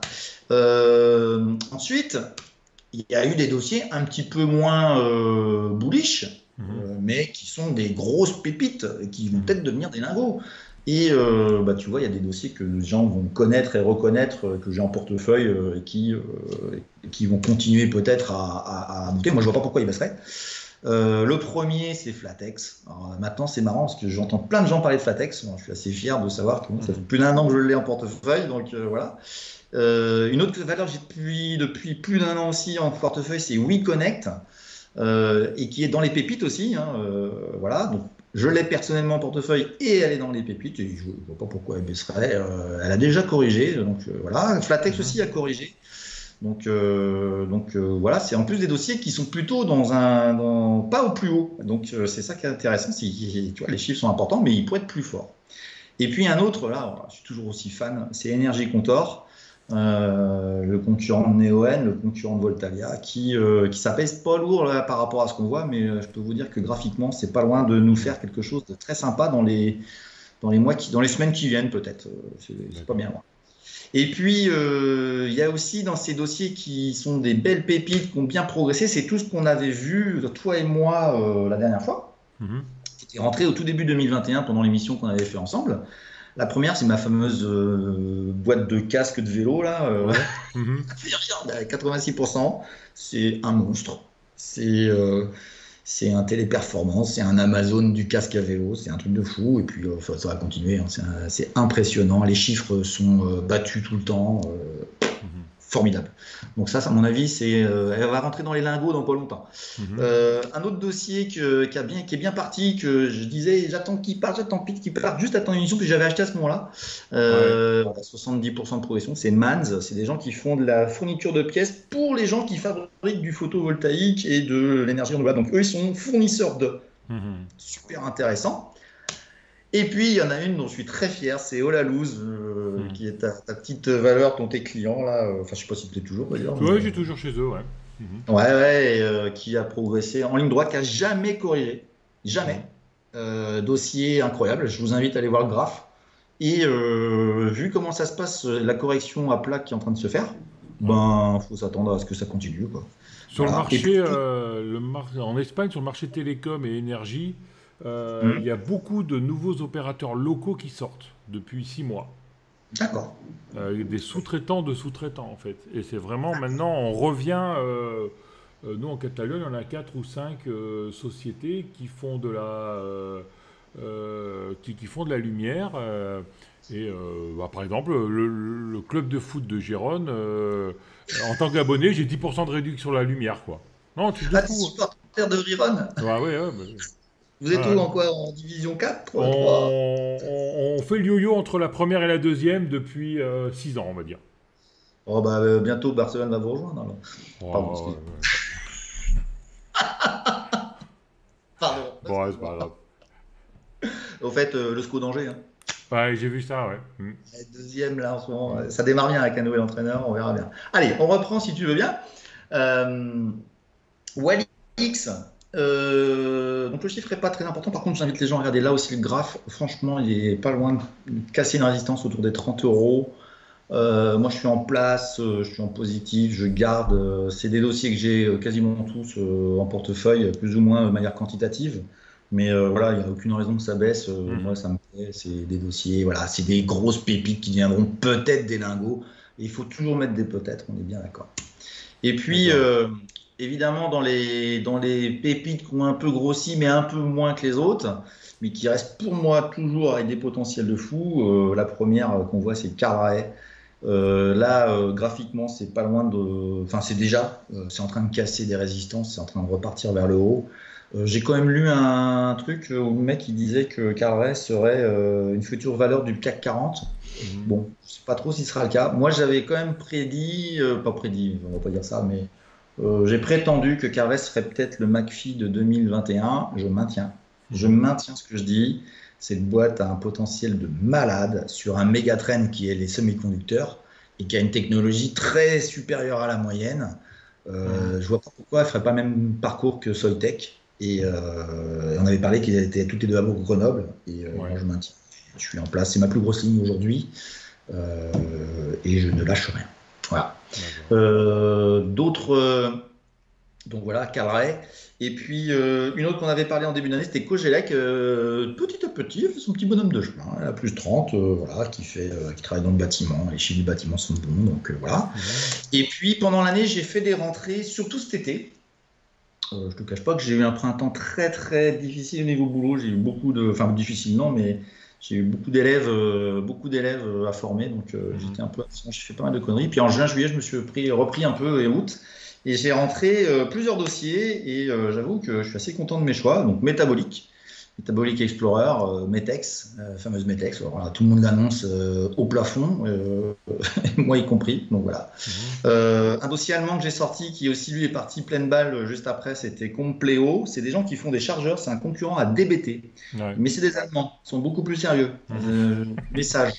Euh, ensuite, il y a eu des dossiers un petit peu moins euh, bullish, Mhm. euh, mais qui sont des grosses pépites et qui vont Mhm. peut-être devenir des lingots. Et euh, bah, tu vois, il y a des dossiers que les gens vont connaître et reconnaître, euh, que j'ai en portefeuille euh, et qui, euh, et qui vont continuer peut-être à, à- à monter. Moi, je vois pas pourquoi ils baisseraient. Euh, le premier, c'est Flatex. Alors, maintenant, c'est marrant parce que j'entends plein de gens parler de Flatex. Moi, je suis assez fier de savoir que bon, ça fait Mhm. plus d'un an que je l'ai en portefeuille, donc euh, voilà. Euh, une autre valeur que j'ai depuis, depuis plus d'un an aussi en portefeuille, c'est WeConnect, euh, et qui est dans les pépites aussi. Hein, euh, voilà, donc je l'ai personnellement en portefeuille et elle est dans les pépites. Et je ne vois pas pourquoi elle baisserait. Euh, elle a déjà corrigé, donc euh, voilà. Flatex Mhm. aussi a corrigé. Donc, euh, donc euh, voilà, c'est en plus des dossiers qui sont plutôt dans un, dans, pas au plus haut. Donc euh, c'est ça qui est intéressant. C'est, tu vois, les chiffres sont importants, mais ils pourraient être plus forts. Et puis un autre, là, je suis toujours aussi fan, c'est Energy Contor, euh, le concurrent de Neoen, le concurrent de Voltalia, qui, euh, qui s'apaise pas lourd là, par rapport à ce qu'on voit, mais euh, je peux vous dire que graphiquement, c'est pas loin de nous Mhm. faire quelque chose de très sympa dans les, dans les mois qui, dans les semaines qui viennent peut-être. Euh, C'est c'est pas D'accord. bien loin. Et puis, euh, il y a aussi dans ces dossiers qui sont des belles pépites, qui ont bien progressé, c'est tout ce qu'on avait vu, toi et moi, euh, la dernière fois, Mhm. qui était rentré au tout début deux mille vingt et un pendant l'émission qu'on avait fait ensemble. La première, c'est ma fameuse euh, boîte de casque de vélo, là. Euh, Ouais. Mhm. à quatre-vingt-six pour cent, c'est un monstre. C'est euh, c'est un téléperformance, c'est un Amazon du casque à vélo, c'est un truc de fou. Et puis, euh, enfin, ça va continuer, hein. C'est un- c'est impressionnant. Les chiffres sont euh, battus tout le temps. euh, Mhm. formidable. Donc ça, à mon avis, c'est, euh, elle va rentrer dans les lingots dans pas longtemps. Mhm. Euh, un autre dossier que, qui, a bien, qui est bien parti, que je disais, j'attends qu'il parte, j'attends qu'il parte, juste attends une émission que j'avais acheté à ce moment-là. Ouais. Euh, soixante-dix pour cent de progression, c'est Mans, c'est des gens qui font de la fourniture de pièces pour les gens qui fabriquent du photovoltaïque et de l'énergie renouvelable. Donc eux, ils sont fournisseurs de. Mhm. Super intéressant. Et puis, il y en a une dont je suis très fier, c'est Olalouz, euh, Mhm. qui est ta, ta petite valeur, ton tes clients, là. euh, Enfin, je sais pas si tu es toujours, d'ailleurs, mais... Ouais, j'ai toujours chez eux, ouais. Mhm. Ouais, ouais, et, euh, qui a progressé en ligne droite, qui a jamais corrigé. Jamais. Mhm. Euh, dossier incroyable. Je vous invite à aller voir le graphe. Et euh, vu comment ça se passe, euh, la correction à plat qui est en train de se faire, Ouais. ben, faut s'attendre à ce que ça continue, quoi. Sur le Voilà. Et marché, puis, euh, le mar- en Espagne, sur le marché télécom et énergie, euh, il hum, y a beaucoup de nouveaux opérateurs locaux qui sortent depuis six mois. d'accord. Euh, des sous-traitants de sous-traitants, en fait. Et c'est vraiment, maintenant, on revient... euh, euh, nous, en Catalogne, on a quatre ou cinq euh, sociétés qui font de la... euh, euh, qui, qui font de la lumière. euh, Et euh, bah, par exemple, le, le club de foot de Gérone, euh, en tant qu'abonné, j'ai dix pour cent de réduction sur la lumière, quoi. Non, truc de Ah, t'es fou. supporter de Riron? Ouais, ouais, ouais. Bah, Vous êtes où ouais. en quoi? En division quatre, trois? On, on- on fait le yo-yo entre la première et la deuxième depuis six ans, on va dire. Oh bah euh, bientôt Barcelone va vous rejoindre alors. Pardon, Oh, excusez. ouais, ouais. Pardon, Bon, ouais, c'est pas excuse-moi. grave. Au fait, euh, le S C O d'Angers, hein. Ouais, j'ai vu ça, ouais. Mm. Deuxième là en ce moment, ouais. Ça démarre bien avec un nouvel entraîneur, on verra bien. Allez, on reprend si tu veux bien. Euh, Walix, euh, donc le chiffre n'est pas très important. Par contre, j'invite les gens à regarder là aussi le graphe. Franchement, il est pas loin de casser une résistance autour des trente euros. Euh, moi, je suis en place, euh, je suis en positif, je garde. Euh, c'est des dossiers que j'ai euh, quasiment tous euh, en portefeuille, plus ou moins de manière quantitative. Mais euh, voilà, il n'y a aucune raison que ça baisse. Euh, Mhm. moi, ça me plaît. C'est des dossiers, voilà, c'est des grosses pépites qui deviendront peut-être des lingots. Et il faut toujours mettre des peut-être, on est bien d'accord. Et puis, D'accord. euh, évidemment, dans les, dans les pépites qui ont un peu grossi, mais un peu moins que les autres, mais qui restent pour moi toujours avec des potentiels de fou, euh, la première euh, qu'on voit, c'est Carrae. Euh, là, euh, graphiquement, c'est pas loin de. Enfin, c'est déjà, euh, c'est en train de casser des résistances, c'est en train de repartir vers le haut. Euh, j'ai quand même lu un, truc où le mec il disait que Carré serait euh, une future valeur du CAC quarante. Mhm. Bon, je sais pas trop si ce sera le cas. Moi, j'avais quand même prédit, euh, pas prédit, on va pas dire ça, mais euh, j'ai prétendu que Carré serait peut-être le McPhee de deux mille vingt et un. Je maintiens. Je Mhm. maintiens ce que je dis. Cette boîte a un potentiel de malade sur un méga trend qui est les semi-conducteurs et qui a une technologie très supérieure à la moyenne. Mhm. Euh, je vois pas pourquoi elle ferait pas le même parcours que Soitec. Et euh, on avait parlé qu'ils étaient toutes les deux à Grenoble. Et euh, Ouais. moi, je maintiens. Je suis en place. C'est ma plus grosse ligne aujourd'hui. Euh, et je ne lâche rien. Voilà. D'accord. Euh, D'autres. euh, donc voilà, Calray. Et puis euh, une autre qu'on avait parlé en début d'année, c'était Cogelec. Euh, petit à petit, elle fait son petit bonhomme de chemin. Elle a plus trente, euh, voilà, qui, fait, euh, qui travaille dans le bâtiment. Les chiffres du bâtiment sont bons, donc euh, voilà. Mhm. Et puis pendant l'année, j'ai fait des rentrées, surtout cet été. Euh, je te cache pas que j'ai eu un printemps très très difficile au niveau boulot. J'ai eu beaucoup de, enfin difficile non, mais j'ai eu beaucoup d'élèves, euh, beaucoup d'élèves euh, à former, donc euh, Mhm. j'étais un peu absent. J'ai fait pas mal de conneries. Puis en juin, juillet, je me suis pris, repris un peu et août, et j'ai rentré euh, plusieurs dossiers. Et euh, j'avoue que je suis assez content de mes choix. Donc métabolique. Metabolic Explorer, euh, Metex, euh, fameuse Metex. Alors, voilà, tout le monde l'annonce euh, au plafond, euh, moi y compris. Donc voilà. Mhm. Euh, un dossier allemand que j'ai sorti, qui aussi lui est parti pleine balle euh, juste après, c'était Compleo. C'est des gens qui font des chargeurs, c'est un concurrent à D B T. Ouais. Mais c'est des Allemands, ils sont beaucoup plus sérieux. Mhm. Euh, message,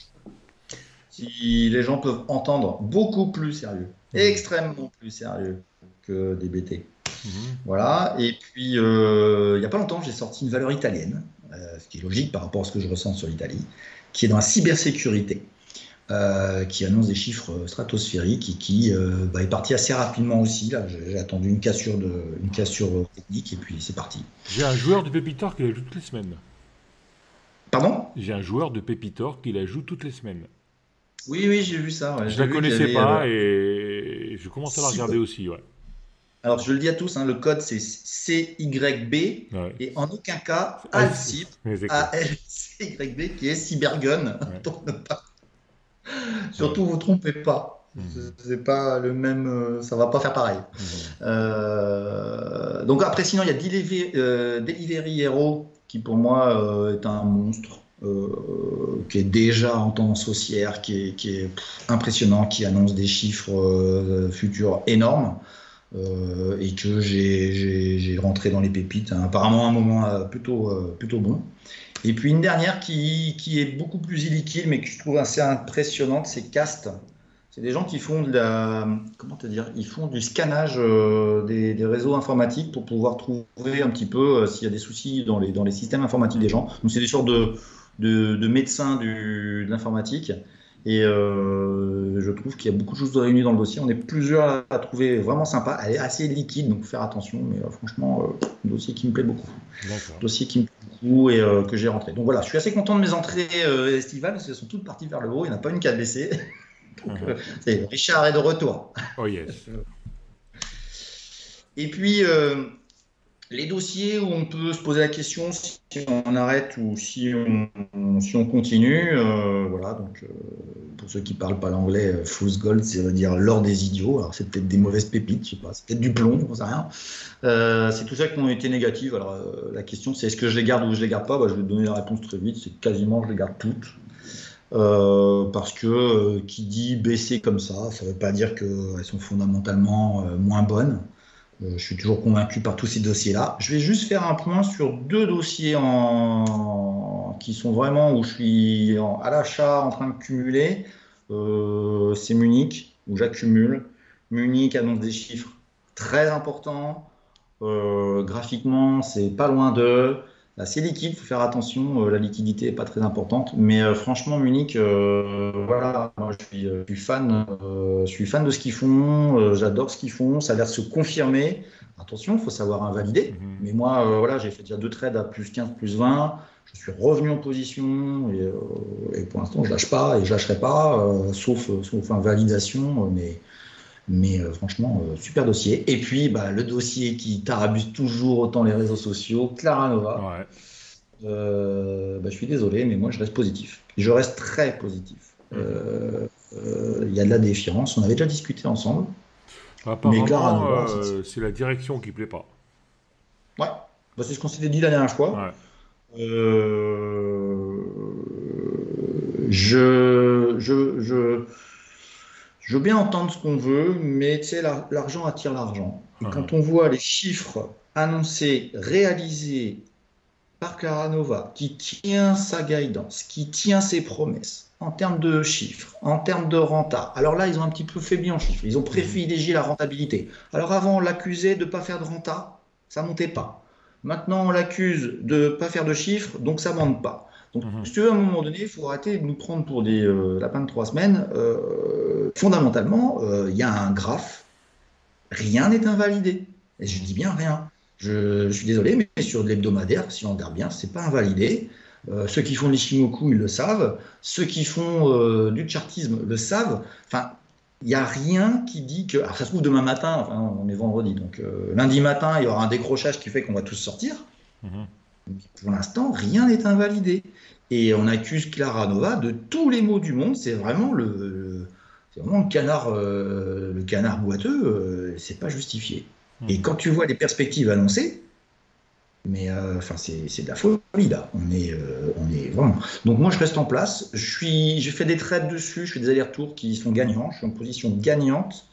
si les gens peuvent entendre, beaucoup plus sérieux, Mhm. extrêmement plus sérieux que D B T. Mhm. Voilà. Et puis, euh, il n'y a pas longtemps, j'ai sorti une valeur italienne, euh, ce qui est logique par rapport à ce que je ressens sur l'Italie, qui est dans la cybersécurité, euh, qui annonce des chiffres stratosphériques et qui euh, bah, est parti assez rapidement aussi. Là, j'ai attendu une cassure, de, une cassure technique et puis c'est parti. J'ai un joueur de Pépitor qui la joue toutes les semaines. Pardon? J'ai un joueur de Pépitor qui la joue toutes les semaines. Oui, oui, j'ai vu ça. Ouais. Je J'ai la vu qu'il y connaissais avait euh, pas et je commence à la six regarder codes. aussi, ouais. Alors, je le dis à tous, hein, le code c'est C Y B Ouais. et en aucun cas Ah, ALCYB, mais c'est clair. A L C Y B, qui est Cybergun. Ouais. Pour ne pas Ouais. Surtout, vous trompez pas. Mhm. C'est pas le même, euh, ça va pas faire pareil. Mhm. Euh, donc après, sinon, il y a Delivery, euh, Delivery Hero qui pour moi euh, est un monstre, euh, qui est déjà en tendance haussière, qui est, qui est pff, impressionnant, qui annonce des chiffres euh, futurs énormes. Euh, et que j'ai j'ai- j'ai rentré dans les pépites. Hein. Apparemment, un moment euh, plutôt, euh, plutôt bon. Et puis une dernière qui, qui est beaucoup plus illiquide, mais que je trouve assez impressionnante, c'est Cast. C'est des gens qui font de la, comment te dire, ils font du scannage euh, des, des réseaux informatiques pour pouvoir trouver un petit peu euh, s'il y a des soucis dans les, dans les systèmes informatiques des gens. Donc c'est des sortes de, de, de médecins du, de l'informatique. Et euh, je trouve qu'il y a beaucoup de choses réunies dans le dossier. On est plusieurs à, à trouver vraiment sympa. Elle est assez liquide, donc faut faire attention. Mais euh, franchement, euh, un dossier qui me plaît beaucoup. D'accord. Dossier qui me plaît beaucoup et euh, que j'ai rentré. Donc voilà, je suis assez content de mes entrées euh, estivales parce qu'elles sont toutes parties vers le haut. Il n'y en a pas une qui a baissé. Donc, Mhm. euh, c'est Richard est de retour. Oh yes. Et puis, euh, Les dossiers où on peut se poser la question si on arrête ou si on, si on continue, euh, voilà, donc euh, pour ceux qui ne parlent pas l'anglais, euh, fool's gold, ça veut dire l'or des idiots. Alors c'est peut-être des mauvaises pépites, je sais pas, c'est peut-être du plomb, on ne sait rien. Euh, c'est tout ça qui ont été négatives. Alors euh, la question c'est est-ce que je les garde ou je les garde pas? Bah, je vais te donner la réponse très vite, c'est quasiment je les garde toutes. Euh, parce que euh, qui dit baisser comme ça, ça ne veut pas dire qu'elles sont fondamentalement euh, moins bonnes. Euh, je suis toujours convaincu par tous ces dossiers-là. Je vais juste faire un point sur deux dossiers en... qui sont vraiment où je suis en... à l'achat en train de cumuler. Euh, c'est Munich, où j'accumule. Munich annonce des chiffres très importants. Euh, graphiquement, c'est pas loin d'eux. Là, c'est liquide, il faut faire attention. Euh, la liquidité n'est pas très importante. Mais euh, franchement, Munich, euh, voilà, moi, je suis, euh, je suis fan, euh, je suis fan de ce qu'ils font. Euh, j'adore ce qu'ils font. Ça a l'air de se confirmer. Attention, il faut savoir invalider. Mhm. Mais moi, euh, voilà, j'ai fait déjà deux trades à plus quinze, plus vingt. Je suis revenu en position. Et, euh, et pour l'instant, je lâche pas et je lâcherai pas, euh, sauf, sauf invalidation. Mais. Mais euh, franchement, euh, super dossier. Et puis, bah, le dossier qui tarabuse toujours autant les réseaux sociaux, Clara Nova. Ouais. Euh, bah, je suis désolé, mais moi, je reste positif. Je reste très positif. Il euh, euh, y a de la défiance. On avait déjà discuté ensemble. Apparemment, Clara Nova, euh, c'est la direction qui plaît pas. Ouais, bah, c'est ce qu'on s'était dit la dernière fois. Ouais. Euh, je, je, je, je veux bien entendre ce qu'on veut, mais tu sais, la- l'argent attire l'argent. Et quand on voit les chiffres annoncés, réalisés par Clara Nova, qui tient sa guidance, qui tient ses promesses, en termes de chiffres, en termes de renta, alors là, ils ont un petit peu faibli en chiffres. Ils ont privilégié la rentabilité. Alors avant, on l'accusait de ne pas faire de renta, ça ne montait pas. Maintenant, on l'accuse de ne pas faire de chiffres, donc ça ne monte pas. Donc, Mhm. si tu veux, à un moment donné, il faut arrêter de nous prendre pour des euh, lapins de trois semaines. Euh, fondamentalement, euh, il y a un graphe, rien n'est invalidé. Et je dis bien rien. Je, je suis désolé, mais sur de l'hebdomadaire, si on regarde bien, c'est pas invalidé. Euh, ceux qui font de l'Ishimoku, ils le savent. Ceux qui font euh, du chartisme le savent. Enfin, il n'y a rien qui dit que. Alors, ça se trouve demain matin, enfin, on est vendredi, donc euh, lundi matin, il y aura un décrochage qui fait qu'on va tous sortir. Mhm. Mais pour l'instant, rien n'est invalidé. Et on accuse Clara Nova de tous les maux du monde. C'est vraiment le, le- c'est vraiment le canard, euh, le canard boiteux. Euh, c'est pas justifié. Et Mhm. quand tu vois les perspectives annoncées, mais euh, enfin c'est c'est de la folie là. On est, euh, on est vraiment. Donc moi je reste en place. Je suis, j'ai fait des trades dessus. Je fais des allers-retours qui sont gagnants. Je suis en position gagnante.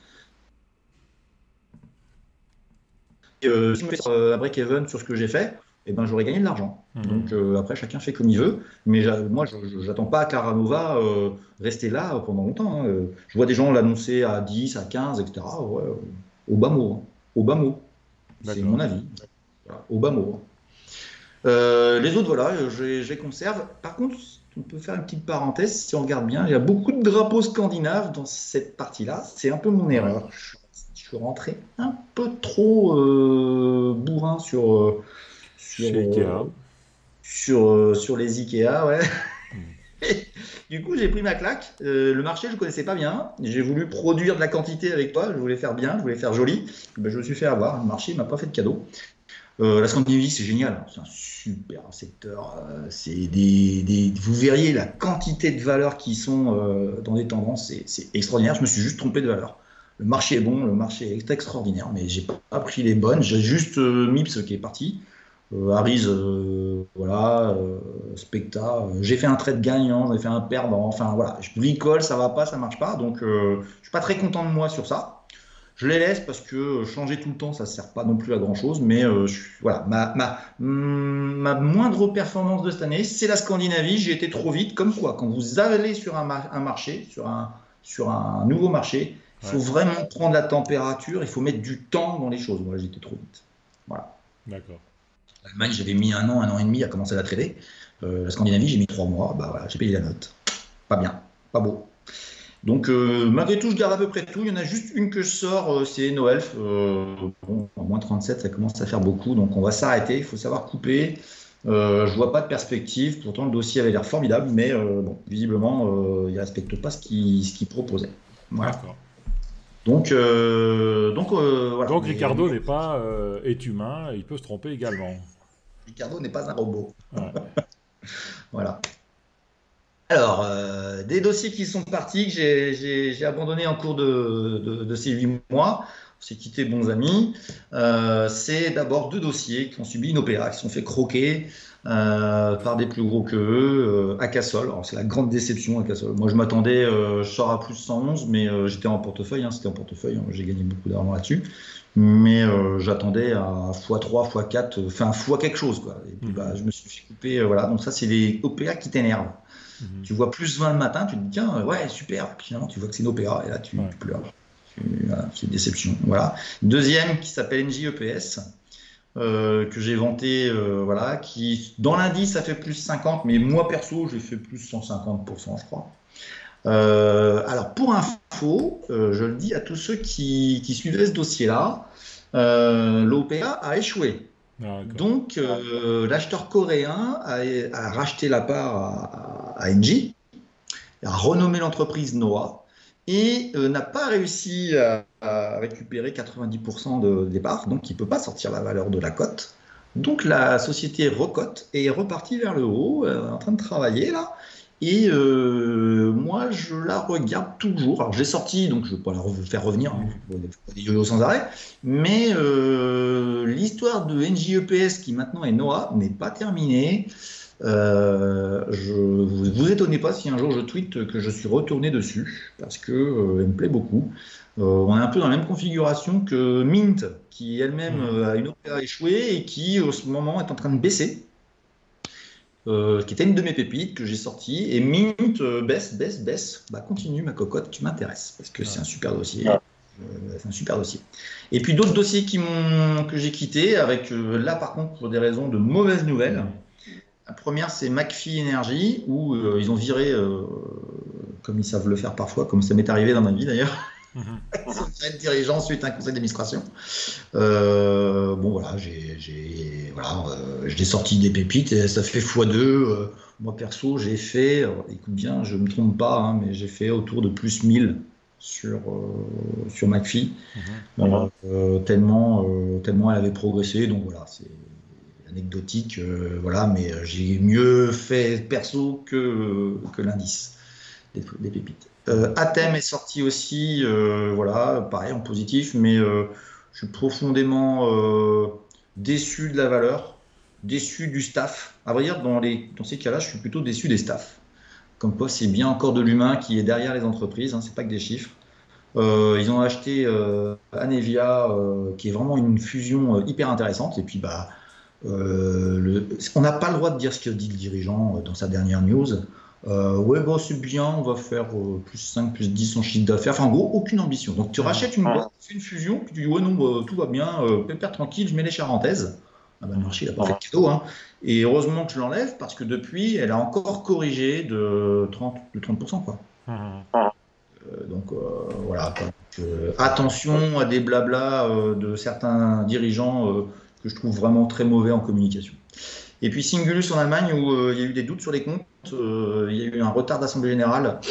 Et, euh, si je fais euh, un break-even sur ce que j'ai fait, eh ben j'aurais gagné de l'argent. Mhm. Donc euh, après chacun fait comme il veut. Mais j'a- moi je je- j'attends pas à Clara Nova euh, rester là euh, pendant longtemps, hein. Euh, Je vois des gens l'annoncer à dix, à quinze, et cetera. Ouais, euh, au bas mot, hein. Au bas mot. C'est D'accord. mon avis. Voilà, au bas mot. Euh, les autres, voilà, euh, je les je les conserve. Par contre, on peut faire une petite parenthèse, si on regarde bien, il y a beaucoup de drapeaux scandinaves dans cette partie-là. C'est un peu mon erreur. Je, je suis rentré un peu trop euh, bourrin sur, euh, sur, Chez Ikea. euh, sur, euh, sur les Ikea, ouais. Mhm. Du coup, j'ai pris ma claque. Euh, le marché, je ne connaissais pas bien. J'ai voulu produire de la quantité avec toi. Je voulais faire bien, je voulais faire joli. Ben, je me suis fait avoir. Le marché ne m'a pas fait de cadeau. Euh, la Scandinavie, c'est génial. C'est un super secteur. Euh, c'est des, des- vous verriez la quantité de valeurs qui sont euh, dans des tendances. C'est c'est extraordinaire. Je me suis juste trompé de valeur. Le marché est bon, le marché est extraordinaire, mais j'ai pas pris les bonnes. J'ai juste euh, Mips qui est parti. Euh, Harry's, euh, voilà, euh, Specta. Euh, j'ai fait un trade gagnant, j'ai fait un perdant. Enfin voilà, je bricole, ça va pas, ça marche pas. Donc euh, je suis pas très content de moi sur ça. Je les laisse parce que euh, changer tout le temps, ça ne sert pas non plus à grand chose. Mais euh, je, voilà, ma, ma, mm, ma moindre performance de cette année, c'est la Scandinavie. J'ai été trop vite. Comme quoi, quand vous allez sur un, mar- un marché, sur un, sur un nouveau marché, il faut Ouais. vraiment prendre la température. Il faut mettre du temps dans les choses. Moi, j'étais trop vite. Voilà. D'accord. L'Allemagne, j'avais mis un an, un an et demi à commencer à la trader. Euh, la Scandinavie, j'ai mis trois mois. Bah voilà, j'ai payé la note. Pas bien, pas beau. Donc, euh, malgré tout, je garde à peu près tout. Il y en a juste une que je sors, euh, c'est Noelf. Euh, bon, en moins trente-sept, ça commence à faire beaucoup. Donc, on va s'arrêter. Il faut savoir couper. Euh, je vois pas de perspective. Pourtant, le dossier avait l'air formidable. Mais euh, bon, visiblement, euh, il ne respecte pas ce qu'il ce qu'il proposait. Voilà. D'accord. Donc, euh, donc euh, voilà. Donc Mais, Ricardo n'est pas euh, est humain, il peut se tromper également. Ricardo n'est pas un robot. Ouais. Voilà. Alors, euh, des dossiers qui sont partis, que j'ai j'ai- j'ai abandonné en cours de, de- de ces huit mois, on s'est quitté bons amis. Euh, c'est d'abord deux dossiers qui ont subi une opéra, qui se sont fait croquer euh, par des plus gros que eux, euh, à Cassol. Alors, c'est la grande déception à Cassol. Moi, je m'attendais, euh, je sors à plus cent onze, mais euh, j'étais en portefeuille, hein, c'était en portefeuille, hein, j'ai gagné beaucoup d'argent là-dessus. Mais euh, j'attendais à fois trois, fois quatre, enfin fois quelque chose, quoi. Et puis, bah, Mhm. je me suis fait couper, euh, voilà. Donc, ça, c'est les opéras qui t'énervent. Mhm. Tu vois plus vingt le matin, tu te dis tiens, euh, ouais, super. Puis finalement, tu vois que c'est une opéra et là, tu, Ouais. tu pleures. Tu- voilà, c'est une déception. Voilà. Deuxième qui s'appelle N J E P S, euh, que j'ai vanté, euh, voilà, qui dans l'indice, ça fait plus cinquante, mais moi perso, j'ai fait plus cent cinquante pour cent, je crois. Euh, alors, pour info, euh, je le dis à tous ceux qui, qui suivaient ce dossier-là, euh, l'O P A a échoué. Ah, d'accord. Donc, euh, l'acheteur coréen a, a racheté la part à, à N J, a renommé l'entreprise Noah et euh, n'a pas réussi à, à récupérer quatre-vingt-dix pour cent de, des parts, donc il ne peut pas sortir la valeur de la cote. Donc la société recote et est repartie vers le haut, euh, en train de travailler là. Et euh, moi, je la regarde toujours. Alors, j'ai sorti, donc je ne vais pas la re- faire revenir, hein, je ne pas des yo-yo sans arrêt. Mais euh, l'histoire de N J E P S, qui maintenant est Noah, n'est pas terminée. Euh, je, vous vous étonnez pas si un jour je tweete que je suis retourné dessus, parce que euh, elle me plaît beaucoup. Euh, on est un peu dans la même configuration que Mint, qui elle-même Mhm. euh, a une opéra échouée et qui, en ce moment, est en train de baisser. Euh, qui était une de mes pépites que j'ai sortie. Et Mint euh, baisse, baisse, baisse. Bah, continue ma cocotte, tu m'intéresses parce que c'est Ouais. un super dossier. Euh, c'est un super dossier. Et puis d'autres dossiers qui m'ont, que j'ai quittés, avec euh, là par contre pour des raisons de mauvaises nouvelles. Mhm. La première, c'est McPhee Energy, où euh, ils ont viré, euh, comme ils savent le faire parfois, comme ça m'est arrivé dans ma vie d'ailleurs, Mhm. ils ont viré le dirigeant suite à un conseil d'administration. Euh, bon voilà, j'ai, j'ai, voilà euh, j'ai sorti des pépites et ça fait fois deux. Euh, moi perso, j'ai fait, euh, écoute bien, je ne me trompe pas, hein, mais j'ai fait autour de plus mille sur, euh, sur McPhee, Mhm. euh, euh, tellement, euh, tellement elle avait progressé. Donc voilà, c'est anecdotique, euh, voilà, mais euh, j'ai mieux fait perso que, que l'indice des, des pépites. Euh, Mhm. Athème est sorti aussi, euh, voilà, pareil en positif, mais euh, je suis profondément euh, déçu de la valeur, déçu du staff. À vrai dire, dans, les, dans ces cas-là, je suis plutôt déçu des staffs. Comme quoi, c'est bien encore de l'humain qui est derrière les entreprises, hein, c'est pas que des chiffres. Euh, ils ont acheté euh, Anevia, euh, qui est vraiment une fusion euh, hyper intéressante. Et puis, bah, euh, le- on n'a pas le droit de dire ce que dit le dirigeant euh, dans sa dernière news. Euh, ouais, bah, c'est bien, on va faire euh, plus cinq, plus dix en chiffre d'affaires. Enfin, en gros, aucune ambition. Donc, tu Mhm. rachètes une boîte, tu fais une fusion, puis tu dis, ouais, non, bah, tout va bien, euh, pépère tranquille, je mets les charentaises. Ah bah, le Mhm. marché, il n'a pas fait de cadeau, hein. Et heureusement que je l'enlève parce que depuis, elle a encore corrigé de trente, de trente pour cent, quoi. Mhm. Euh, donc, euh, voilà, quoi. Donc, euh, attention à des blablas euh, de certains dirigeants euh, que je trouve vraiment très mauvais en communication. Et puis Singulus en Allemagne, où euh, il y a eu des doutes sur les comptes, euh, il y a eu un retard d'Assemblée Générale.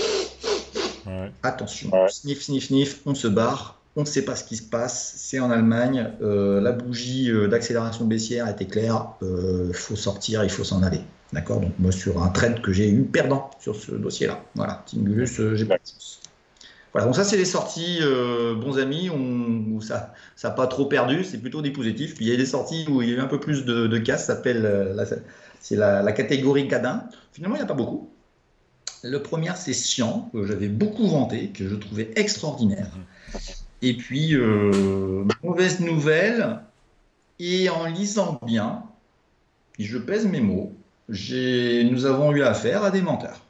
Ouais. Attention, ouais. Sniff, sniff, sniff, on se barre, on ne sait pas ce qui se passe, c'est en Allemagne, euh, la bougie euh, d'accélération baissière était claire, il euh, faut sortir, il faut s'en aller. D'accord. Donc moi, sur un trade que j'ai eu perdant sur ce dossier-là. Voilà, Singulus, euh, j'ai pas de chance. Voilà, donc ça c'est les sorties, euh, bons amis, on, où ça n'a pas trop perdu, c'est plutôt des positifs. Puis il y a des sorties où il y a eu un peu plus de, de casse, ça s'appelle euh, la, c'est la, la catégorie Cadin. Finalement, il n'y en a pas beaucoup. Le premier, c'est Sian, que j'avais beaucoup vanté, que je trouvais extraordinaire. Mhm. Et puis, euh, mauvaise nouvelle, et en lisant bien, et je pèse mes mots, j'ai, nous avons eu affaire à des menteurs.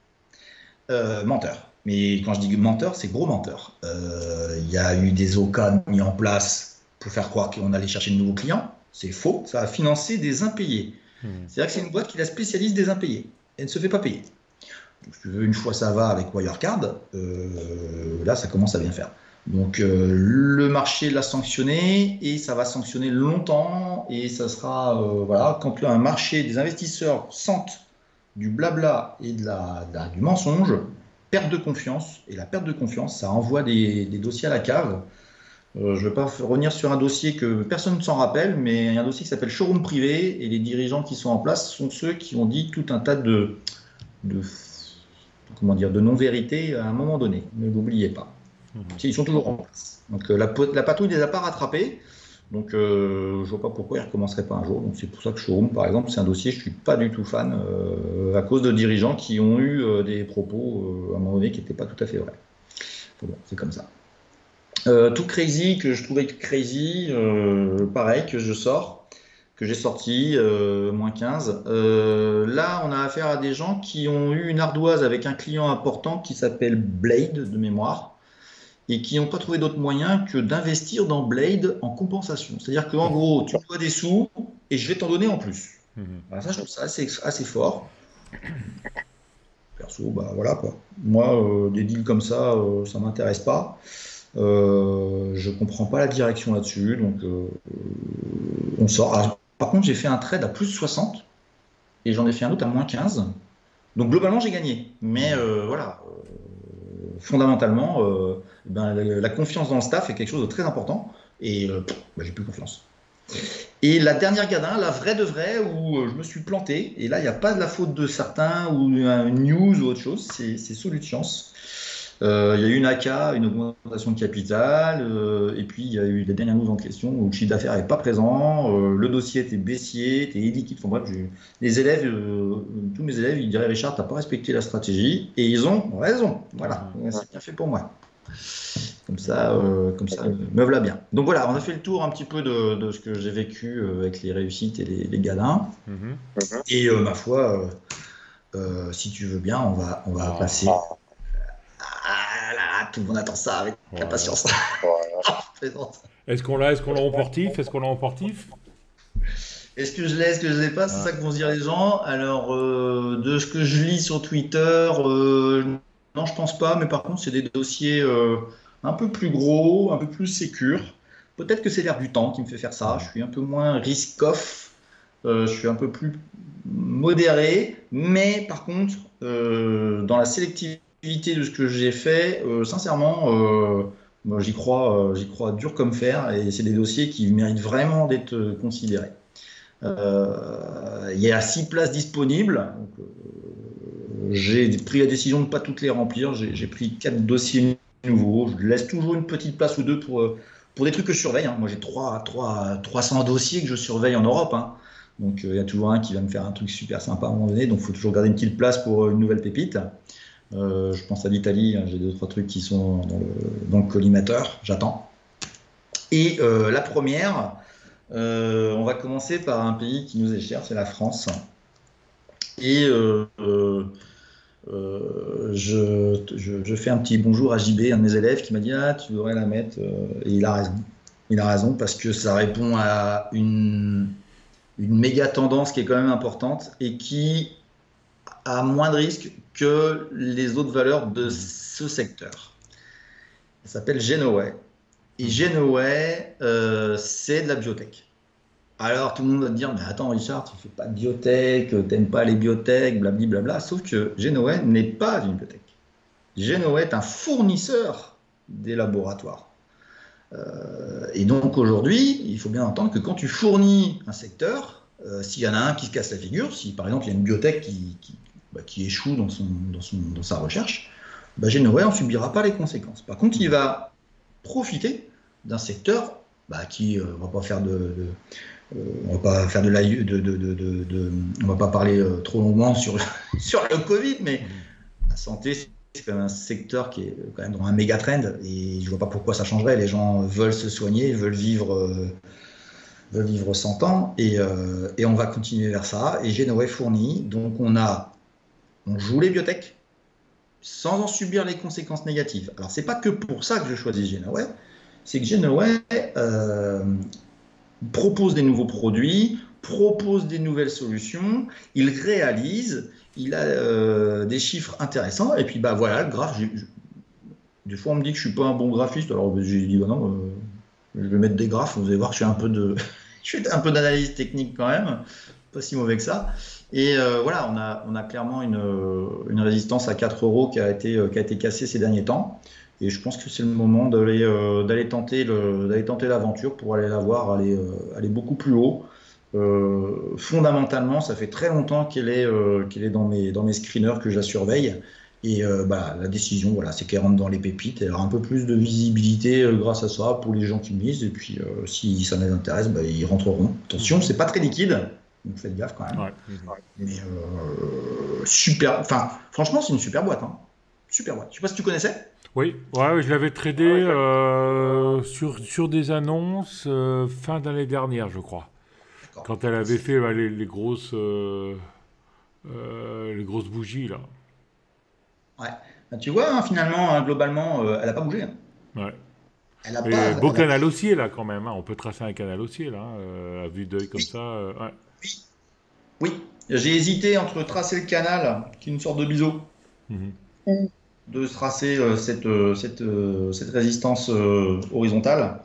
Euh, menteurs. Mais quand je dis menteurs, c'est gros menteurs. Euh, Il y a eu des O C A mis en place pour faire croire qu'on allait chercher de nouveaux clients. C'est faux. Ça a financé des impayés. Mhm. C'est-à-dire que c'est une boîte qui est la spécialiste des impayés. Elle ne se fait pas payer. Donc, si tu veux, une fois ça va avec Wirecard, euh, là, ça commence à bien faire. Donc, euh, le marché l'a sanctionné et ça va sanctionner longtemps. Et ça sera, euh, voilà, quand un marché, des investisseurs sentent du blabla et de la, de la- du mensonge, perte de confiance. Et la perte de confiance, ça envoie des, des dossiers à la cave. Euh, je ne vais pas revenir sur un dossier que personne ne s'en rappelle, mais il y a un dossier qui s'appelle Showroom Privé, et les dirigeants qui sont en place sont ceux qui ont dit tout un tas de, de, comment dire, de non-vérités à un moment donné. Ne l'oubliez pas. Mmh. Ils sont toujours en place. Donc la, la patrouille ne les a pas rattrapés. Donc euh, je ne vois pas pourquoi ils ne recommenceraient pas un jour. Donc c'est pour ça que Showroom, par exemple, c'est un dossier je ne suis pas du tout fan euh, à cause de dirigeants qui ont eu euh, des propos euh, à un moment donné qui n'étaient pas tout à fait vrais. Bon, c'est comme ça. Euh, tout crazy, que je trouvais crazy, euh, pareil, que je sors, que j'ai sorti, euh, moins quinze. Euh, là, on a affaire à des gens qui ont eu une ardoise avec un client important qui s'appelle Blade, de mémoire, et qui n'ont pas trouvé d'autre moyen que d'investir dans Blade en compensation. C'est-à-dire qu'en gros, tu dois des sous et je vais t'en donner en plus. Mmh. Alors ça, je trouve ça assez, assez fort. Perso, bah voilà quoi. Moi, euh, des deals comme ça, euh, ça ne m'intéresse pas. Euh, je comprends pas la direction là-dessus, donc euh, on sort. Alors, par contre, j'ai fait un trade à plus soixante et j'en ai fait un autre à moins quinze. Donc globalement, j'ai gagné. Mais euh, voilà, euh, fondamentalement, euh, ben, la, la confiance dans le staff est quelque chose de très important et euh, pff, ben, j'ai plus confiance. Et la dernière gadin, la vraie de vraie, où euh, je me suis planté, et là, il n'y a pas de la faute de certains ou une news ou autre chose, c'est Salut de chance. Euh, il y a eu une A K, une augmentation de capital, euh, et puis il y a eu les dernières news en question où le chiffre d'affaires n'est pas présent, euh, le dossier était baissier, était illiquide. Enfin bref, les élèves, euh, tous mes élèves, ils diraient Richard, tu n'as pas respecté la stratégie, et ils ont raison. Voilà, c'est bien fait pour moi. Comme ça, euh, comme ça, me voilà bien. Donc voilà, on a fait le tour un petit peu de, de ce que j'ai vécu avec les réussites et les, les gadins. Mm-hmm. Et euh, ma foi, euh, euh, si tu veux bien, on va, on va oh. passer. Ah là, tout le monde attend ça avec voilà. impatience. Voilà. Est-ce qu'on l'a, est-ce qu'on l'a en portif, est-ce qu'on l'a en portif? Est-ce que je l'ai, est-ce que je l'ai pas? C'est ah. ça que vont se dire les gens. Alors, euh, de ce que je lis sur Twitter, euh, non, je pense pas. Mais par contre, c'est des dossiers euh, un peu plus gros, un peu plus sécures. Peut-être que c'est l'air du temps qui me fait faire ça. Je suis un peu moins risk-off. Euh, je suis un peu plus modéré. Mais par contre, euh, dans la sélectivité de ce que j'ai fait, euh, sincèrement, euh, moi, j'y crois, euh, j'y crois dur comme fer, et c'est des dossiers qui méritent vraiment d'être considérés. Euh, il y a six places disponibles. Donc, euh, j'ai pris la décision de ne pas toutes les remplir. J'ai pris quatre dossiers nouveaux. Je laisse toujours une petite place ou deux pour, pour des trucs que je surveille. Hein. Moi, j'ai trois cents dossiers que je surveille en Europe. Hein. Donc, il euh, y a toujours un qui va me faire un truc super sympa à un moment donné. Donc, il faut toujours garder une petite place pour une nouvelle pépite. Euh, je pense à l'Italie, hein, j'ai deux trois trucs qui sont dans le, dans le collimateur, j'attends. Et euh, la première, euh, on va commencer par un pays qui nous est cher, c'est la France. Et euh, euh, euh, je, je, je fais un petit bonjour à J B, un de mes élèves, qui m'a dit ah, tu devrais la mettre. Et il a raison. Il a raison parce que ça répond à une, une méga tendance qui est quand même importante et qui a moins de risques que les autres valeurs de ce secteur. Ça s'appelle Genoway. Et Genoway, euh, c'est de la biotech. Alors tout le monde va te dire, mais attends Richard, tu ne fais pas de biotech, tu n'aimes pas les biotech, blablabla. Sauf que Genoway n'est pas une biotech. Genoway est un fournisseur des laboratoires. Euh, et donc aujourd'hui, il faut bien entendre que quand tu fournis un secteur, euh, s'il y en a un qui se casse la figure, si par exemple il y a une biotech qui, qui Bah, qui échoue dans, son, dans, son, dans sa recherche, bah, Genoway n'en subira pas les conséquences. Par contre, il va profiter d'un secteur bah, qui, euh, on va pas faire de, de euh, on va pas faire de la, de, de, de, de, de on va pas parler euh, trop longuement sur sur le Covid, mais la santé c'est quand même un secteur qui est quand même dans un méga trend et je vois pas pourquoi ça changerait. Les gens veulent se soigner, veulent vivre. Euh, veulent vivre cent ans et, euh, et on va continuer vers ça. Et Genoway fournit, donc on a On joue les biotech sans en subir les conséquences négatives. Alors, ce n'est pas que pour ça que je choisis Genoway, c'est que Genoway euh, propose des nouveaux produits, propose des nouvelles solutions, il réalise, il a euh, des chiffres intéressants, et puis bah voilà, le graphe, j'ai, des fois on me dit que je ne suis pas un bon graphiste, alors j'ai dit bah non, euh, je vais mettre des graphes, vous allez voir que je fais un peu de, je fais un peu d'analyse technique quand même, pas si mauvais que ça. Et euh, voilà, on a, on a clairement une, euh, une résistance à quatre euros qui a été, euh, qui a été cassée ces derniers temps. Et je pense que c'est le moment d'aller euh, d'aller tenter le, d'aller tenter l'aventure pour aller la voir, aller, euh, aller beaucoup plus haut. Euh, fondamentalement, ça fait très longtemps qu'elle est, euh, qu'elle est dans mes, dans mes screeners que je la surveille. Et euh, bah, la décision, voilà, c'est qu'elle rentre dans les pépites. Elle aura un peu plus de visibilité euh, grâce à ça pour les gens qui misent. Et puis, euh, si ça les intéresse, bah, ils rentreront. Attention, c'est pas très liquide, donc faites gaffe quand même. Ouais. Mais euh, super, enfin, franchement, c'est une super boîte. Hein. Super boîte. Je sais pas si tu connaissais. Oui, ouais, je l'avais tradé euh, sur, sur des annonces euh, fin d'année dernière, je crois. D'accord. Quand elle avait fait bah, les, les grosses, euh, euh, les grosses bougies, là. Ouais. Bah, tu vois, hein, finalement, hein, globalement, euh, elle a pas bougé. Hein. Ouais. Elle a Et pas. beau Elle a... canal haussier, là, quand même. Hein. On peut tracer un canal haussier, là, euh, à vue d'œil comme Oui, ça. euh, ouais. oui, oui. J'ai hésité entre tracer le canal, qui est une sorte de biseau, Mhm. ou de tracer euh, cette, euh, cette, euh, cette résistance euh, horizontale.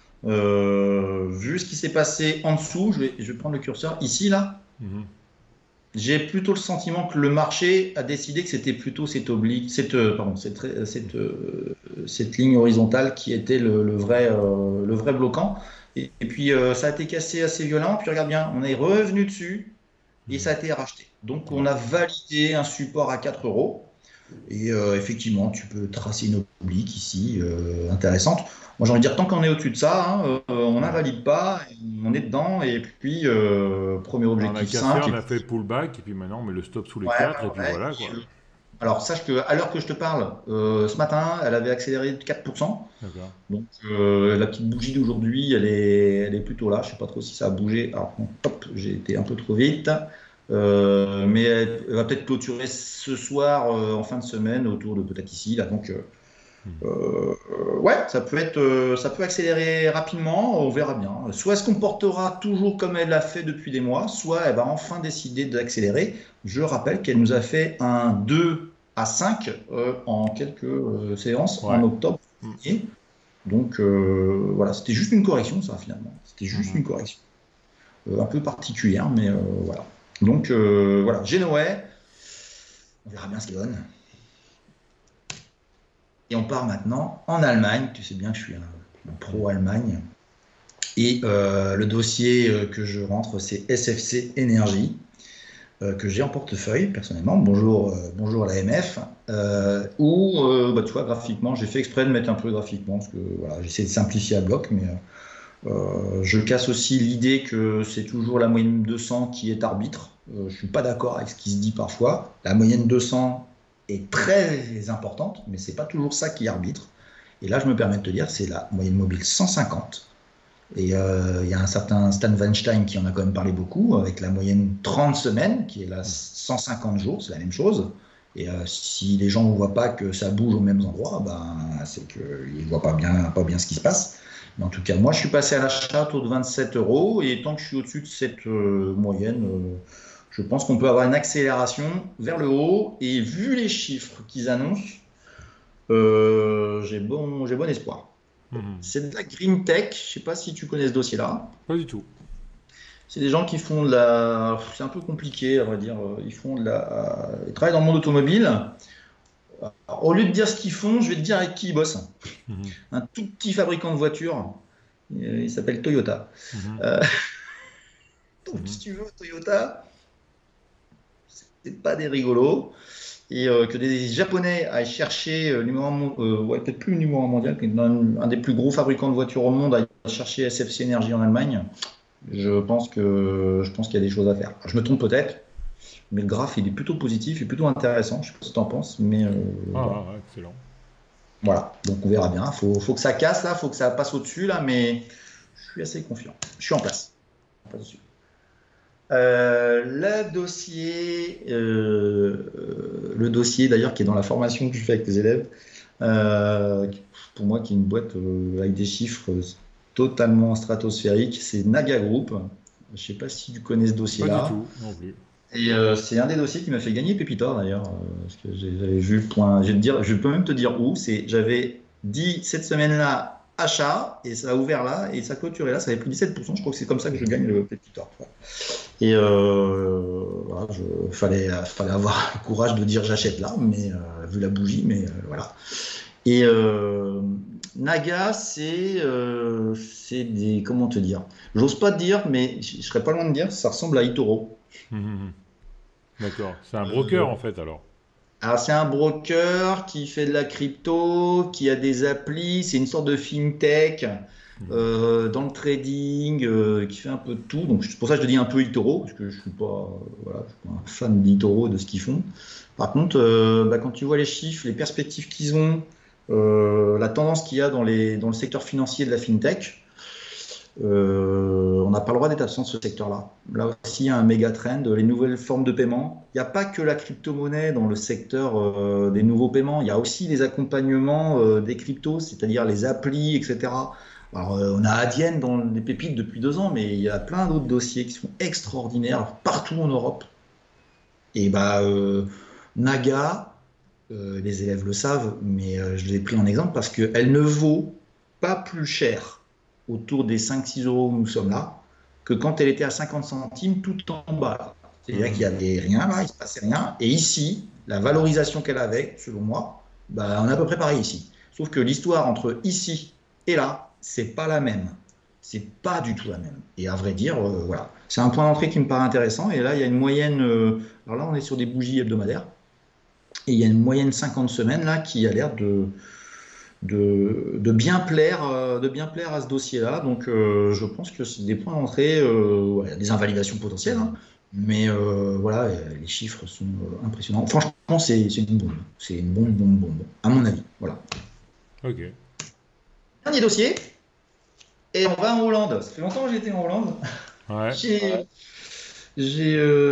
Euh, vu ce qui s'est passé en dessous, je vais, je vais prendre le curseur ici, là. Mhm. J'ai plutôt le sentiment que le marché a décidé que c'était plutôt cette, oblique, cette, euh, pardon, cette, ré- cette, euh, cette ligne horizontale qui était le, le vrai, euh, le vrai bloquant. Et, et puis euh, ça a été cassé assez violent. Puis regarde bien, on est revenu dessus et ça a été racheté. Donc on Ouais. a validé un support à quatre euros. Et euh, effectivement, tu peux tracer une oblique ici, euh, intéressante. Moi, j'ai envie de dire, tant qu'on est au-dessus de ça, hein, euh, on Ouais. n'invalide pas, on est dedans. Et puis, euh, premier Alors, on a objectif cassé, simple. on Et a fait puis, pullback, et puis maintenant on met le stop sous les ouais, quatre et puis ouais, ouais. voilà, Et puis, quoi. euh, alors, sache qu'à l'heure que je te parle, euh, ce matin, elle avait accéléré de quatre pour cent. D'accord. Donc, euh, la petite bougie d'aujourd'hui, elle est, elle est plutôt là. Je ne sais pas trop si ça a bougé. Alors, bon, hop, j'ai été un peu trop vite. Euh, mais elle, elle va peut-être clôturer ce soir, euh, en fin de semaine, autour de peut-être ici. Là, donc, euh, Mhm. euh, ouais, ça peut être, euh, ça peut accélérer rapidement, on verra bien. Soit elle se comportera toujours comme elle l'a fait depuis des mois, soit elle va enfin décider d'accélérer. Je rappelle qu'elle nous a fait un deux à cinq euh, en quelques euh, séances en Ouais. octobre Mhm. dernier. Donc euh, voilà, c'était juste une correction, ça finalement. C'était juste Mhm. une correction. Euh, un peu particulière, mais euh, voilà. Donc euh, voilà, Genoa, on verra bien ce qu'il donne. Et on part maintenant en Allemagne. Tu sais bien que je suis un, un pro-Allemagne. Et euh, le dossier euh, que je rentre, c'est S F C Énergie, euh, que j'ai en portefeuille personnellement. Bonjour, euh, bonjour à l'A M F. Euh, où, euh, bah, tu vois, graphiquement, j'ai fait exprès de mettre un peu graphiquement, parce que voilà, j'essaie de simplifier à bloc, mais euh, je casse aussi l'idée que c'est toujours la moyenne deux cents qui est arbitre. Euh, je ne suis pas d'accord avec ce qui se dit parfois. La moyenne deux cents est très importante, mais c'est pas toujours ça qui arbitre. Et là, je me permets de te dire, c'est la moyenne mobile cent cinquante. Et euh, il y a un certain Stan Weinstein qui en a quand même parlé beaucoup, avec la moyenne trente semaines, qui est là cent cinquante jours, c'est la même chose. Et euh, si les gens ne voient pas que ça bouge aux mêmes endroits, ben, c'est qu'ils ne voient pas bien, pas bien ce qui se passe. Mais en tout cas, moi, je suis passé à l'achat autour de vingt-sept euros, et tant que je suis au-dessus de cette euh, moyenne, euh, je pense qu'on peut avoir une accélération vers le haut. Et vu les chiffres qu'ils annoncent, euh, j'ai bon, j'ai bon espoir. Mhm. C'est de la green tech. Je sais pas si tu connais ce dossier-là. Pas du tout. C'est des gens qui font de la. C'est un peu compliqué, à vrai dire. Ils font de la. Ils travaillent dans le monde automobile. Alors, au lieu de dire ce qu'ils font, je vais te dire avec qui ils bossent. Mhm. Un tout petit fabricant de voitures. Il s'appelle Toyota. Mhm. Euh, donc, Mhm. si tu veux, Toyota, c'est pas des rigolos. Et euh, que des Japonais aillent chercher euh, numéro un, euh, ouais, peut-être plus le numéro un mondial, un, un des plus gros fabricants de voitures au monde, aille chercher S F C Énergie en Allemagne. Je pense que je pense qu'il y a des choses à faire. Je me trompe peut-être, mais le graphe il est plutôt positif et plutôt intéressant. Je sais pas ce que tu en penses, mais euh, Ah, voilà. ah, ah, excellent. Voilà. Donc on verra bien. Faut, faut que ça casse là, faut que ça passe au-dessus là, mais je suis assez confiant. Je suis en place. On passe dessus. Euh, le dossier, euh, le dossier d'ailleurs qui est dans la formation que je fais avec les élèves, euh, pour moi qui est une boîte euh, avec des chiffres totalement stratosphériques, c'est Naga Group. Je ne sais pas si tu connais ce Pas du dossier-là. tout, non plus. Et euh, c'est un des dossiers qui m'a fait gagner Pépitor d'ailleurs, euh, parce que j'ai- j'avais vu le point. Je vais te dire, je peux même te dire où. C'est, j'avais dit cette semaine-là achat, et ça a ouvert là, et ça a clôturé là, ça avait pris dix-sept pour cent. Je crois que c'est comme ça que je gagne le petit tort. Et euh, voilà, je, fallait, fallait avoir le courage de dire j'achète là, mais euh, vu la bougie, mais euh, voilà. Et euh, Naga, c'est euh, c'est des. Comment te dire? J'ose pas te dire, mais je serais pas loin de dire, ça ressemble à eToro. Mmh. D'accord. C'est un Euh, broker en fait alors. alors, c'est un broker qui fait de la crypto, qui a des applis, c'est une sorte de fintech Mmh. euh, dans le trading, euh, qui fait un peu de tout. Donc, c'est pour ça que je te dis un peu eToro, parce que je suis pas, euh, voilà, je suis pas un fan d'eToro, de ce qu'ils font. Par contre, euh, bah, quand tu vois les chiffres, les perspectives qu'ils ont, euh, la tendance qu'il y a dans les, dans le secteur financier de la fintech, euh, on n'a pas le droit d'être absent de ce secteur-là. Là aussi, il y a un méga trend, les nouvelles formes de paiement. Il n'y a pas que la crypto-monnaie dans le secteur euh, des nouveaux paiements, il y a aussi les accompagnements euh, des cryptos, c'est-à-dire les applis, et cetera. Alors, euh, on a Adyen dans les pépites depuis deux ans, mais il y a plein d'autres dossiers qui sont extraordinaires partout en Europe. Et bah, euh, Naga, euh, les élèves le savent, mais euh, je l'ai pris en exemple parce qu'elle ne vaut pas plus cher autour des cinq six euros où nous sommes là que quand elle était à cinquante centimes tout en bas. C'est-à-dire qu'il n'y Mmh. avait rien là, il ne se passait rien. Et ici, la valorisation qu'elle avait, selon moi, bah, on est à peu près pareil ici. Sauf que l'histoire entre ici et là, c'est pas la même. C'est pas du tout la même. Et à vrai dire, euh, voilà. C'est un point d'entrée qui me paraît intéressant. Et là, il y a une moyenne. euh, alors là, on est sur des bougies hebdomadaires. Et il y a une moyenne cinquante semaines là qui a l'air de, de, de bien plaire, euh, de bien plaire à ce dossier-là. Donc, euh, je pense que c'est des points d'entrée, euh, ouais, il y a des invalidations potentielles, hein, mais euh, voilà, euh, les chiffres sont euh, impressionnants. Franchement, c'est c'est une bombe. C'est une bombe, bombe, bombe, à mon avis. Voilà. Ok. Dernier dossier, et on va en Hollande. Ça fait longtemps que j'étais en Hollande. Ouais. J'ai J'ai,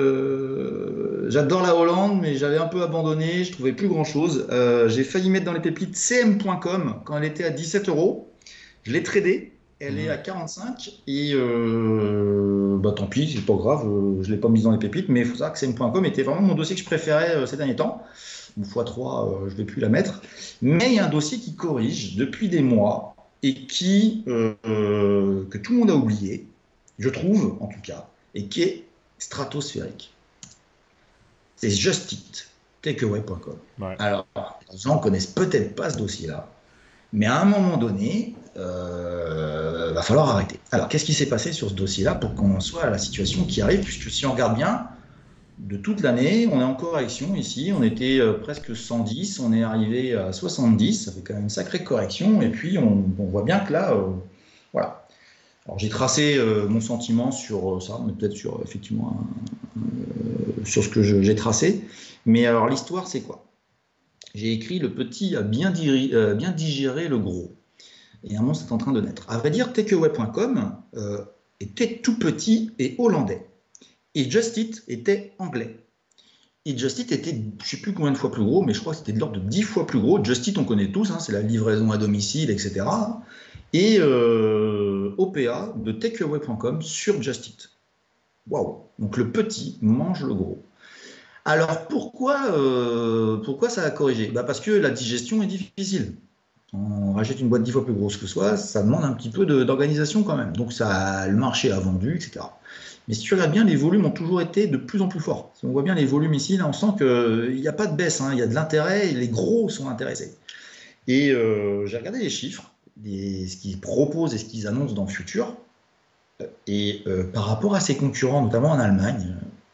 euh, j'adore la Hollande, mais j'avais un peu abandonné, je trouvais plus grand-chose. Euh, j'ai failli mettre dans les pépites C M point com quand elle était à dix-sept euros. Je l'ai tradée, elle est Mmh. à quarante-cinq et euh, bah tant pis, c'est pas grave, euh, je l'ai pas mise dans les pépites, mais il faut savoir que C M point com était vraiment mon dossier que je préférais euh, ces derniers temps. Une fois trois, euh, je vais plus la mettre. Mais il y a un dossier qui corrige depuis des mois et qui euh, euh, que tout le monde a oublié, je trouve en tout cas, et qui est stratosphérique. C'est Just Eat, takeaway point com. Ouais. Alors, les gens ne connaissent peut-être pas ce dossier-là, mais à un moment donné, il euh, va falloir arrêter. Alors, qu'est-ce qui s'est passé sur ce dossier-là pour qu'on soit à la situation qui arrive, puisque si on regarde bien, de toute l'année, on est en correction ici, on était euh, presque cent dix, on est arrivé à soixante-dix, ça fait quand même une sacrée correction, et puis on, on voit bien que là, euh, voilà. Alors j'ai tracé euh, mon sentiment sur euh, ça, mais peut-être sur effectivement un, un, sur ce que je- j'ai tracé. Mais alors l'histoire, c'est quoi? J'ai écrit le petit a bien, diri- euh, bien digéré le gros. Et un monstre est en train de naître. À vrai dire, takeaway point com euh, était tout petit et hollandais. Et Just Eat était anglais. Et Just Eat était, je ne sais plus combien de fois plus gros, mais je crois que c'était de l'ordre de dix fois plus gros. Just Eat, on connaît tous, hein, c'est la livraison à domicile, et cetera. Et euh, O P A de takeaway point com sur Just Eat. Waouh! Donc le petit mange le gros. Alors pourquoi, euh, pourquoi ça a corrigé? Bah parce que la digestion est difficile. On rachète une boîte dix fois plus grosse que soi, ça demande un petit peu de- d'organisation quand même. Donc ça, le marché a vendu, et cetera. Mais si tu regardes bien, les volumes ont toujours été de plus en plus forts. Si on voit bien les volumes ici, là, on sent qu'il n'y a pas de baisse, hein, il y a de l'intérêt, et les gros sont intéressés. Et euh, j'ai regardé les chiffres, les- ce qu'ils proposent et ce qu'ils annoncent dans le futur. Et euh, par rapport à ses concurrents, notamment en Allemagne,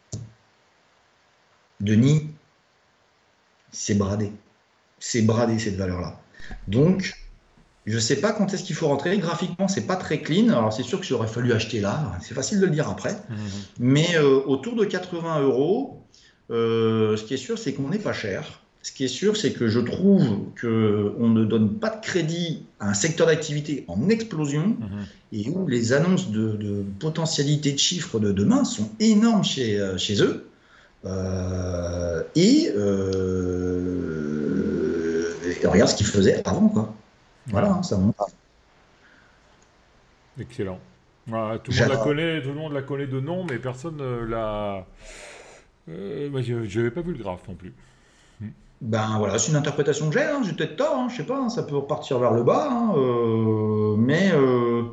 Denis, c'est bradé. C'est bradé cette valeur-là. Donc, je ne sais pas quand est-ce qu'il faut rentrer. Graphiquement, c'est pas très clean. Alors, c'est sûr que j'aurais fallu acheter là. C'est facile de le dire après. Mmh. Mais euh, autour de quatre-vingts euros, euh, ce qui est sûr, c'est qu'on n'est pas cher. Ce qui est sûr, c'est que je trouve qu'on ne donne pas de crédit à un secteur d'activité en explosion Mmh. et où les annonces de, de potentialité de chiffres de demain sont énormes chez, euh, chez eux. Euh, et, euh, et regarde ce qu'ils faisaient avant, quoi. Ouais. Voilà, hein, ça monte. Excellent. Voilà, tout le monde la J'adore. connaît, tout le monde la connaît de nom, mais personne ne l'a. Euh, moi, je n'avais pas vu le graphe non plus. Mmh. Ben voilà, c'est une interprétation que j'ai, hein, j'ai peut-être tort, hein, je sais pas, hein, ça peut repartir vers le bas, hein, euh, mais euh,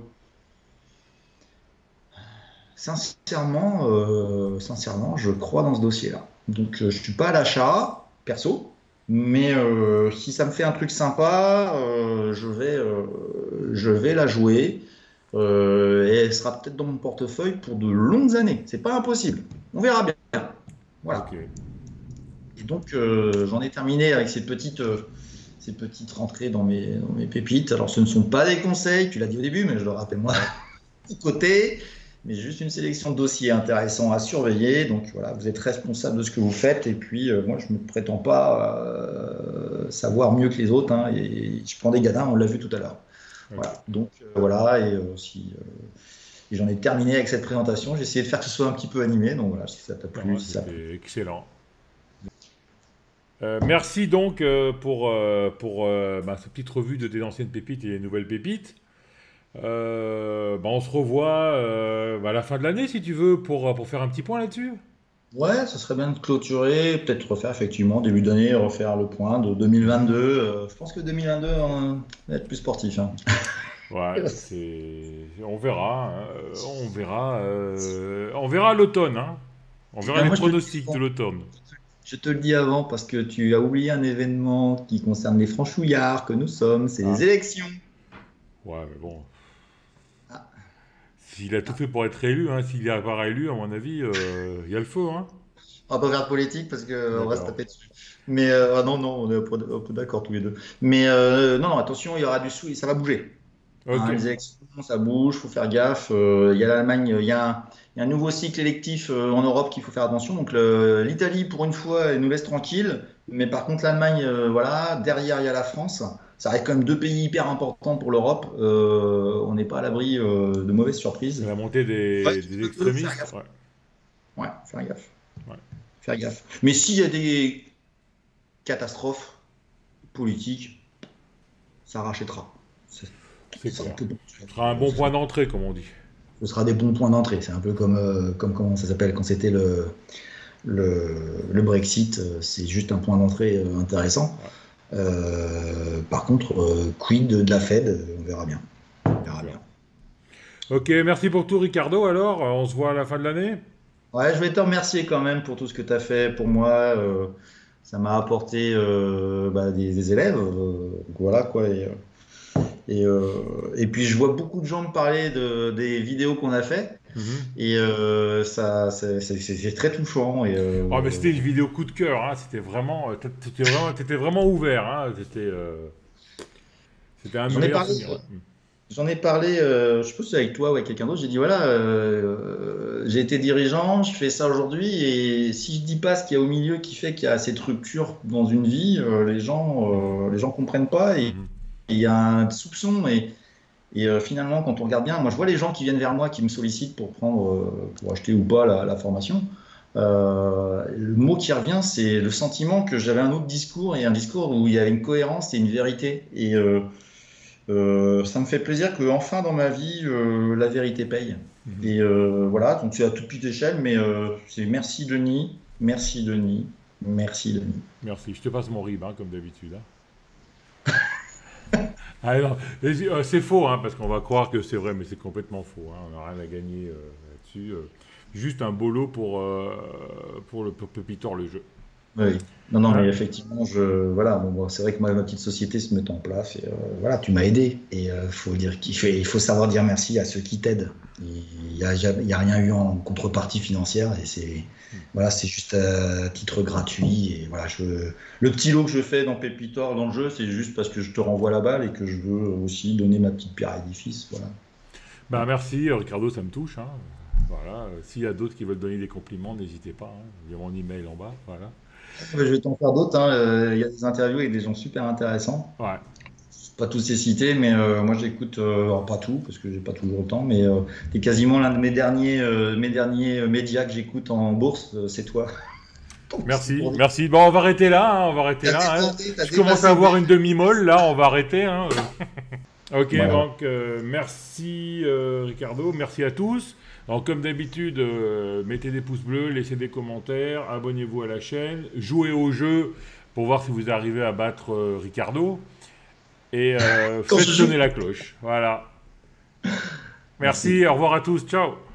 sincèrement, euh, sincèrement, je crois dans ce dossier-là. Donc, euh, je suis pas à l'achat, perso, mais euh, si ça me fait un truc sympa, euh, je vais, euh, je vais la jouer. Euh, et elle sera peut-être dans mon portefeuille pour de longues années. C'est pas impossible. On verra bien. Voilà. Ok. Et donc, euh, j'en ai terminé avec ces petites, euh, ces petites rentrées dans mes, dans mes pépites. Alors, ce ne sont pas des conseils, tu l'as dit au début, mais je le rappelle moi, de côté, mais juste une sélection de dossiers intéressants à surveiller. Donc, voilà, vous êtes responsable de ce que vous faites. Et puis, euh, moi, je ne me prétends pas euh, savoir mieux que les autres. Hein, et je prends des gadins, on l'a vu tout à l'heure. Voilà. Donc, euh, voilà. Et euh, si. Euh, Et j'en ai terminé avec cette présentation. J'ai essayé de faire que ce soit un petit peu animé. Donc voilà, si ça t'a plu. Ouais, Si ça... c'était excellent. Euh, merci donc euh, pour, euh, pour euh, bah, cette petite revue de tes anciennes pépites et les nouvelles pépites. Euh, bah, on se revoit euh, bah, à la fin de l'année si tu veux pour, pour faire un petit point là-dessus. Ouais, ça serait bien de clôturer, peut-être refaire effectivement début d'année, refaire le point de deux mille vingt-deux. Euh, je pense que deux mille vingt-deux, on va être plus sportif. Hein. Ouais, c'est... on verra. Hein. On verra. euh, On verra à l'automne. Hein. On verra Ben, les moi, je te le dis pronostics de avant. l'automne. Je te le dis avant parce que tu as oublié un événement qui concerne les franchouillards que nous sommes, c'est Ah, les élections. ouais, mais bon. Ah, S'il a tout ah. fait pour être élu, hein, s'il n'est pas élu, à mon avis, euh, il y a le feu. Hein. On va pas faire de politique parce qu'on va se D'accord. taper dessus. Mais euh, ah non, non, on est un peu, un peu d'accord tous les deux. Mais euh, non, non, attention, il y aura du sou, ça va bouger. Ok. Hein, les élections, ça bouge, faut faire gaffe. Euh, Il y a l'Allemagne, il y a un, il y a un nouveau cycle électif euh, en Europe qu'il faut faire attention. Donc le- l'Italie, pour une fois, elle nous laisse tranquille. Mais par contre, l'Allemagne, euh, voilà, derrière, il y a la France. Ça reste quand même deux pays hyper importants pour l'Europe. Euh, on n'est pas à l'abri euh, de mauvaises C'est surprises. la montée Ouais, des, des il faut faire extrémistes. gaffe. Ouais. Ouais, faire gaffe. Ouais. Faire gaffe. Mais s'il y a des catastrophes politiques, ça rachètera. C'est C'est c'est un clair. peu bon. Ce sera un bon point d'entrée, comme on dit. Ce sera des bons points d'entrée. C'est un peu comme, euh, comme comment ça s'appelle quand c'était le, le, le Brexit. euh, C'est juste un point d'entrée euh, intéressant. Ouais. Euh, par contre, euh, quid de, de la Fed, euh, on verra bien. On verra bien. Ok, merci pour tout, Ricardo. Alors, on se voit à la fin de l'année. Ouais, je vais te remercier quand même pour tout ce que tu as fait pour moi. euh, ça m'a apporté euh, bah, des, des élèves. euh, donc voilà quoi. Et, euh, et, euh, et puis je vois beaucoup de gens me parler de, des vidéos qu'on a fait. Mhm. Et euh, ça, c'est c'est- c'est- c'est très touchant. Et, Oh, mais euh, c'était une vidéo coup de cœur. Hein. C'était vraiment, euh, t'étais vraiment, t'étais vraiment ouvert. Hein. C'était, euh, c'était un de mes j'en ai meilleurs parlé, souvenirs. Ouais. j'en ai parlé, euh, je sais pas si c'est avec toi ou avec quelqu'un d'autre. J'ai dit voilà, euh, j'ai été dirigeant, je fais ça aujourd'hui, et si je dis pas ce qu'il y a au milieu qui fait qu'il y a cette rupture dans une vie, euh, les gens, euh, les gens comprennent pas et et Mhm. il y a un soupçon et, et, euh, finalement quand on regarde bien, moi je vois les gens qui viennent vers moi, qui me sollicitent pour prendre, euh, pour acheter ou pas la, la formation. Euh, le mot qui revient, c'est le sentiment que j'avais un autre discours et un discours où il y avait une cohérence et une vérité. Et euh, euh, ça me fait plaisir que enfin dans ma vie, euh, la vérité paye. Mhm. Et euh, voilà, donc c'est à toute petite échelle, mais euh, c'est merci Denis, merci Denis, merci Denis. Merci. Je te passe mon rib, hein, comme d'habitude. Hein. Ah, non, vas-y, euh, c'est faux, hein, parce qu'on va croire que c'est vrai, mais c'est complètement faux. Hein. On n'a rien à gagner euh, là-dessus. euh. Juste un boulot pour, euh, pour le pour Pépitor, le jeu. Oui. Non, non, mais Hein. effectivement, je, voilà, bon, bon, c'est vrai que ma, ma petite société se met en place et euh, voilà, tu m'as aidé. Et euh, faut dire qu'il fait, il faut savoir dire merci à ceux qui t'aident. Il n'y a, il y a rien eu en contrepartie financière et c'est, voilà, c'est juste à titre gratuit. Et voilà, je, le petit lot que je fais dans Pépitor, dans le jeu, c'est juste parce que je te renvoie la balle et que je veux aussi donner ma petite pierre à l'édifice. Voilà. Bah, merci, euh, Ricardo, ça me touche. Hein. Voilà. euh, S'il y a d'autres qui veulent donner des compliments, n'hésitez pas. Hein. Il y a mon email en bas. Voilà. Je vais t'en faire d'autres. Hein. Euh, Il y a des interviews avec des gens super intéressants. Ouais. Pas tous les cités, mais euh, moi j'écoute, euh, alors pas tout, parce que j'ai pas toujours le temps, mais euh, t'es quasiment l'un de mes derniers, euh, mes derniers médias que j'écoute en bourse, euh, c'est toi. Donc c'est Merci, pour dire. merci. Bon, on va arrêter là. Hein, on va arrêter T'as là. Hein. débordé, t'as Je commence à dépassé avoir le une demi-molle. Là, on va arrêter. Hein. Ok, Voilà. donc euh, merci euh, Ricardo, merci à tous. Alors comme d'habitude, euh, mettez des pouces bleus, laissez des commentaires, abonnez-vous à la chaîne, jouez au jeu pour voir si vous arrivez à battre euh, Ricardo et euh, Quand faites je joue, sonner la cloche. Voilà. Merci, Merci. au revoir à tous, ciao.